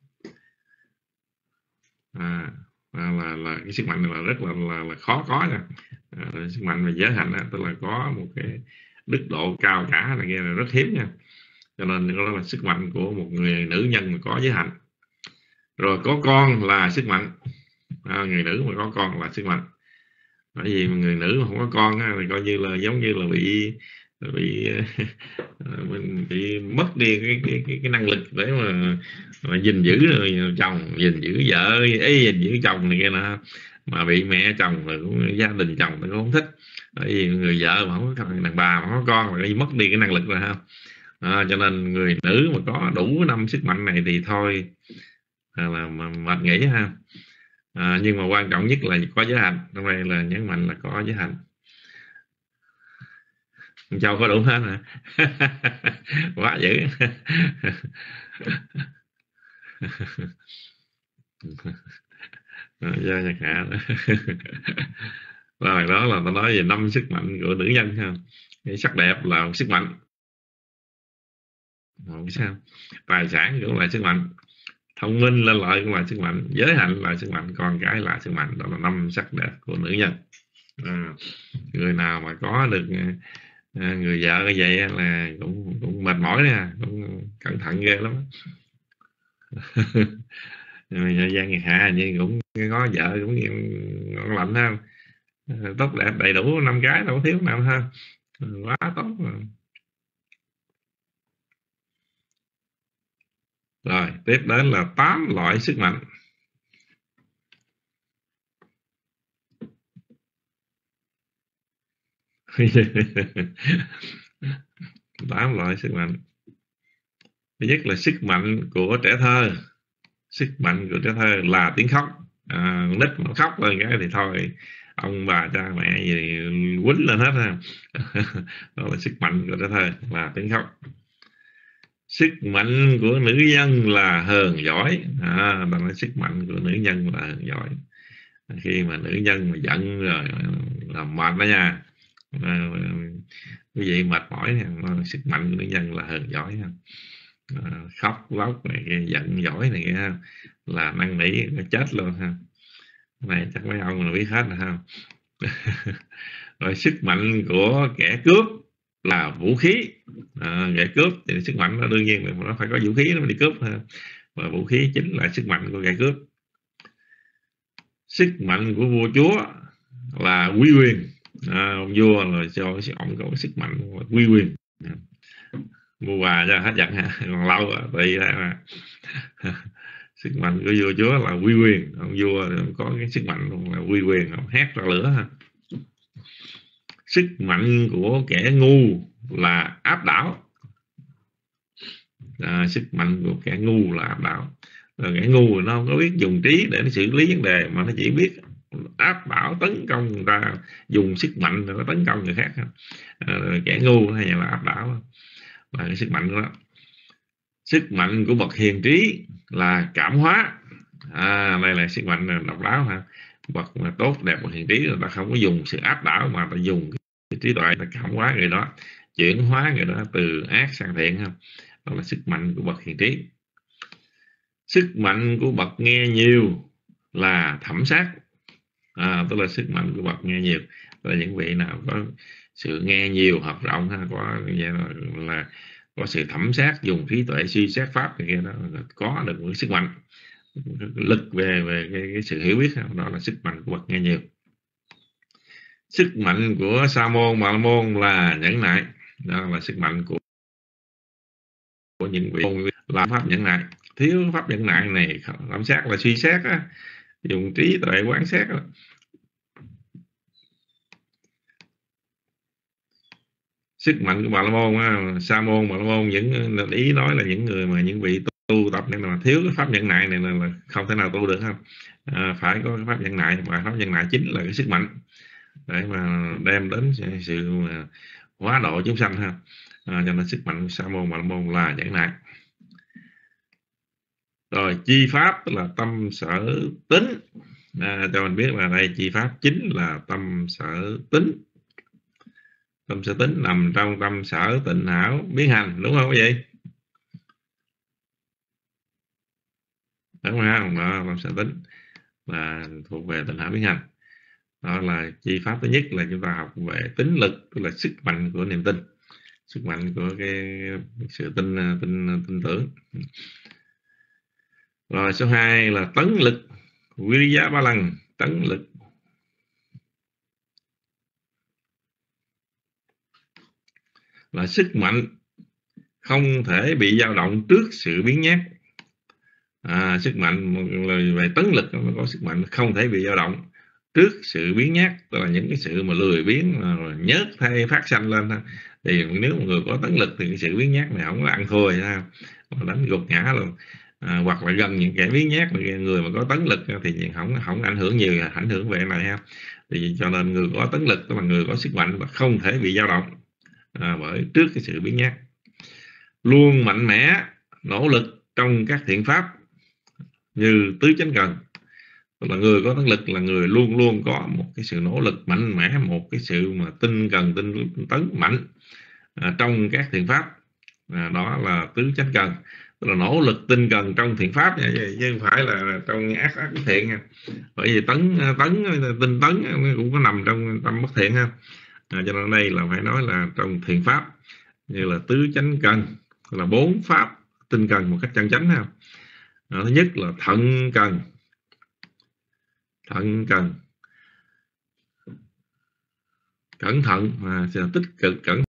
à, là là cái sức mạnh này là rất là là, là khó có nha. À, sức mạnh về giới hạnh đó, tức là có một cái đức độ cao cả này kia là rất hiếm nha. Cho nên đó là sức mạnh của một người nữ nhân mà có giới hạnh. Rồi có con là sức mạnh, à, người nữ mà có con là sức mạnh. Bởi vì người nữ mà không có con á, thì coi như là giống như là bị bị mình bị mất đi cái cái cái, cái năng lực để mà, mà gìn giữ chồng, gìn giữ vợ, ấy gìn giữ chồng này kia nè, mà bị mẹ chồng và cũng gia đình chồng cũng không thích. Bởi vì người vợ mà không có đàn bà mà không có con là mất đi cái năng lực rồi ha. À, cho nên người nữ mà có đủ năm sức mạnh này thì thôi là mệt nghỉ ha. À, nhưng mà quan trọng nhất là có giới hạnh. Trong đây là nhấn mạnh là có giới hạnh. Châu có đủ hết hả? Quá dữ. Gia Nhật Hạ đó. Rồi đó là ta nói về năm sức mạnh của nữ nhân ha. Cái sắc đẹp là một sức mạnh. Không sao. Tài sản cũng là sức mạnh, thông minh lên lợi cũng là sức mạnh, giới hạnh là sức mạnh, con cái là sức mạnh. Đó là năm sắc đẹp của nữ nhân. À, người nào mà có được à, người vợ như vậy là cũng cũng mệt mỏi nha, cũng cẩn thận ghê lắm. Giang Nhật Hạ như cũng có vợ cũng ngon lành ha, tốt đẹp đầy đủ năm cái đâu có thiếu nào ha, quá tốt rồi. Rồi tiếp đến là tám loại sức mạnh. Tám loại sức mạnh. Thứ nhất là sức mạnh của trẻ thơ. Sức mạnh của trẻ thơ là tiếng khóc. À, nít mà khóc lên cái thì thôi ông bà cha mẹ gì quýnh lên hết ha. Đó là sức mạnh của trẻ thơ là tiếng khóc. Sức mạnh của nữ nhân là hờn giỏi. À, đó là sức mạnh của nữ nhân là hờn giỏi. Khi mà nữ nhân mà giận rồi là mệt đó nha. À, quý vị mệt mỏi, sức mạnh của nữ nhân là hờn giỏi. à, khóc lóc này kia, giận dỗi này kia ha, là năn nỉ nó chết luôn ha. Cái này chắc mấy ông là biết hết rồi ha. Rồi sức mạnh của kẻ cướp là vũ khí. À, kẻ cướp thì sức mạnh nó đương nhiên là nó phải có vũ khí nó mới đi cướp ha. Và vũ khí chính là sức mạnh của kẻ cướp. Sức mạnh của vua chúa là uy quyền. À, ông vua là cho ông có sức mạnh uy quyền. À, mua quà cho hết giận ha, còn lâu thì là sức mạnh của vua chúa là uy quyền. Ông vua có cái sức mạnh là uy quyền, ông hét ra lửa ha. Sức mạnh của kẻ ngu là áp đảo. À, sức mạnh của kẻ ngu là áp đảo. Rồi kẻ ngu nó không có biết dùng trí để nó xử lý vấn đề, mà nó chỉ biết áp đảo, tấn công người ta, dùng sức mạnh để nó tấn công người khác. À, kẻ ngu hay là áp đảo là cái sức mạnh của nó. Sức mạnh của bậc hiền trí là cảm hóa. À, đây là sức mạnh độc đáo ha. Bậc mà tốt đẹp bậc hiền trí người ta không có dùng sự áp đảo, mà ta dùng cái trí tuệ để cảm hóa người đó, chuyển hóa người đó từ ác sang thiện ha. Đó là sức mạnh của bậc hiền trí. Sức mạnh của bậc nghe nhiều là thẩm sát. À, tức là sức mạnh của bậc nghe nhiều, tức là những vị nào có sự nghe nhiều, học rộng ha, có là, là có sự thẩm sát, dùng trí tuệ suy xét pháp thì kia đó, có được một sức mạnh, lực về về cái, cái sự hiểu biết, đó là sức mạnh của bậc nghe nhiều. Sức mạnh của Sa môn Bà la môn là nhẫn nại. Đó là sức mạnh của của những vị làm pháp nhẫn nại. Thiếu pháp nhẫn nại này làm sát là suy xét á, dùng trí tuệ quán xét á. Sức mạnh của Bà la môn á, Sa môn Bà la môn, những ý nói là những người mà những vị tu tập này mà thiếu cái pháp nhẫn nại này là, là không thể nào tu được ha. À, phải có cái pháp nhẫn nại, và pháp nhẫn nại chính là cái sức mạnh để mà đem đến sự mà hóa độ chúng sanh ha. À, cho nên sức mạnh của Sa môn Bà la môn là nhẫn nại. Rồi chi pháp tức là tâm sở tính. À, cho mình biết là đây chi pháp chính là tâm sở tính. Tâm sở tính nằm trong tâm sở tịnh hảo biến hành, đúng không quý vị? Đúng không? Đó, tâm sở tính là thuộc về tịnh hảo biến hành. Đó là chi pháp thứ nhất là chúng ta học về tính lực, tức là sức mạnh của niềm tin, sức mạnh của cái sự tin tin tin tưởng. Rồi số hai là tấn lực, Viriya ba lần, tấn lực. Là sức mạnh không thể bị dao động trước sự biến nhát. À, sức mạnh về tấn lực nó có sức mạnh không thể bị dao động trước sự biến nhát, tức là những cái sự mà lười biếng rồi nhớt hay phát sanh lên ha. Thì nếu một người có tấn lực thì cái sự biến nhát này không có ăn thua ha, mà đánh gục ngã luôn. À, hoặc là gần những kẻ biến nhát, người mà có tấn lực thì không không ảnh hưởng nhiều, ảnh hưởng về này ha. Thì cho nên người có tấn lực tức là người có sức mạnh và không thể bị dao động à, bởi trước cái sự biến nhát. Luôn mạnh mẽ nỗ lực trong các thiện pháp như tứ chánh cần, tức là người có tấn lực là người luôn luôn có một cái sự nỗ lực mạnh mẽ, một cái sự mà tinh cần tinh tấn mạnh à, trong các thiện pháp. À, đó là tứ chánh cần, tức là nỗ lực tinh cần trong thiện pháp nha, chứ không phải là trong ác ác bất thiện nha. Bởi vì tấn tấn tinh tấn cũng có nằm trong tâm bất thiện ha. À, cho nên đây là phải nói là trong thiện pháp như là tứ chánh cần, là bốn pháp tinh cần một cách chân chánh ha. À, thứ nhất là thận cần, thận cần cẩn thận, à, tích cực cẩn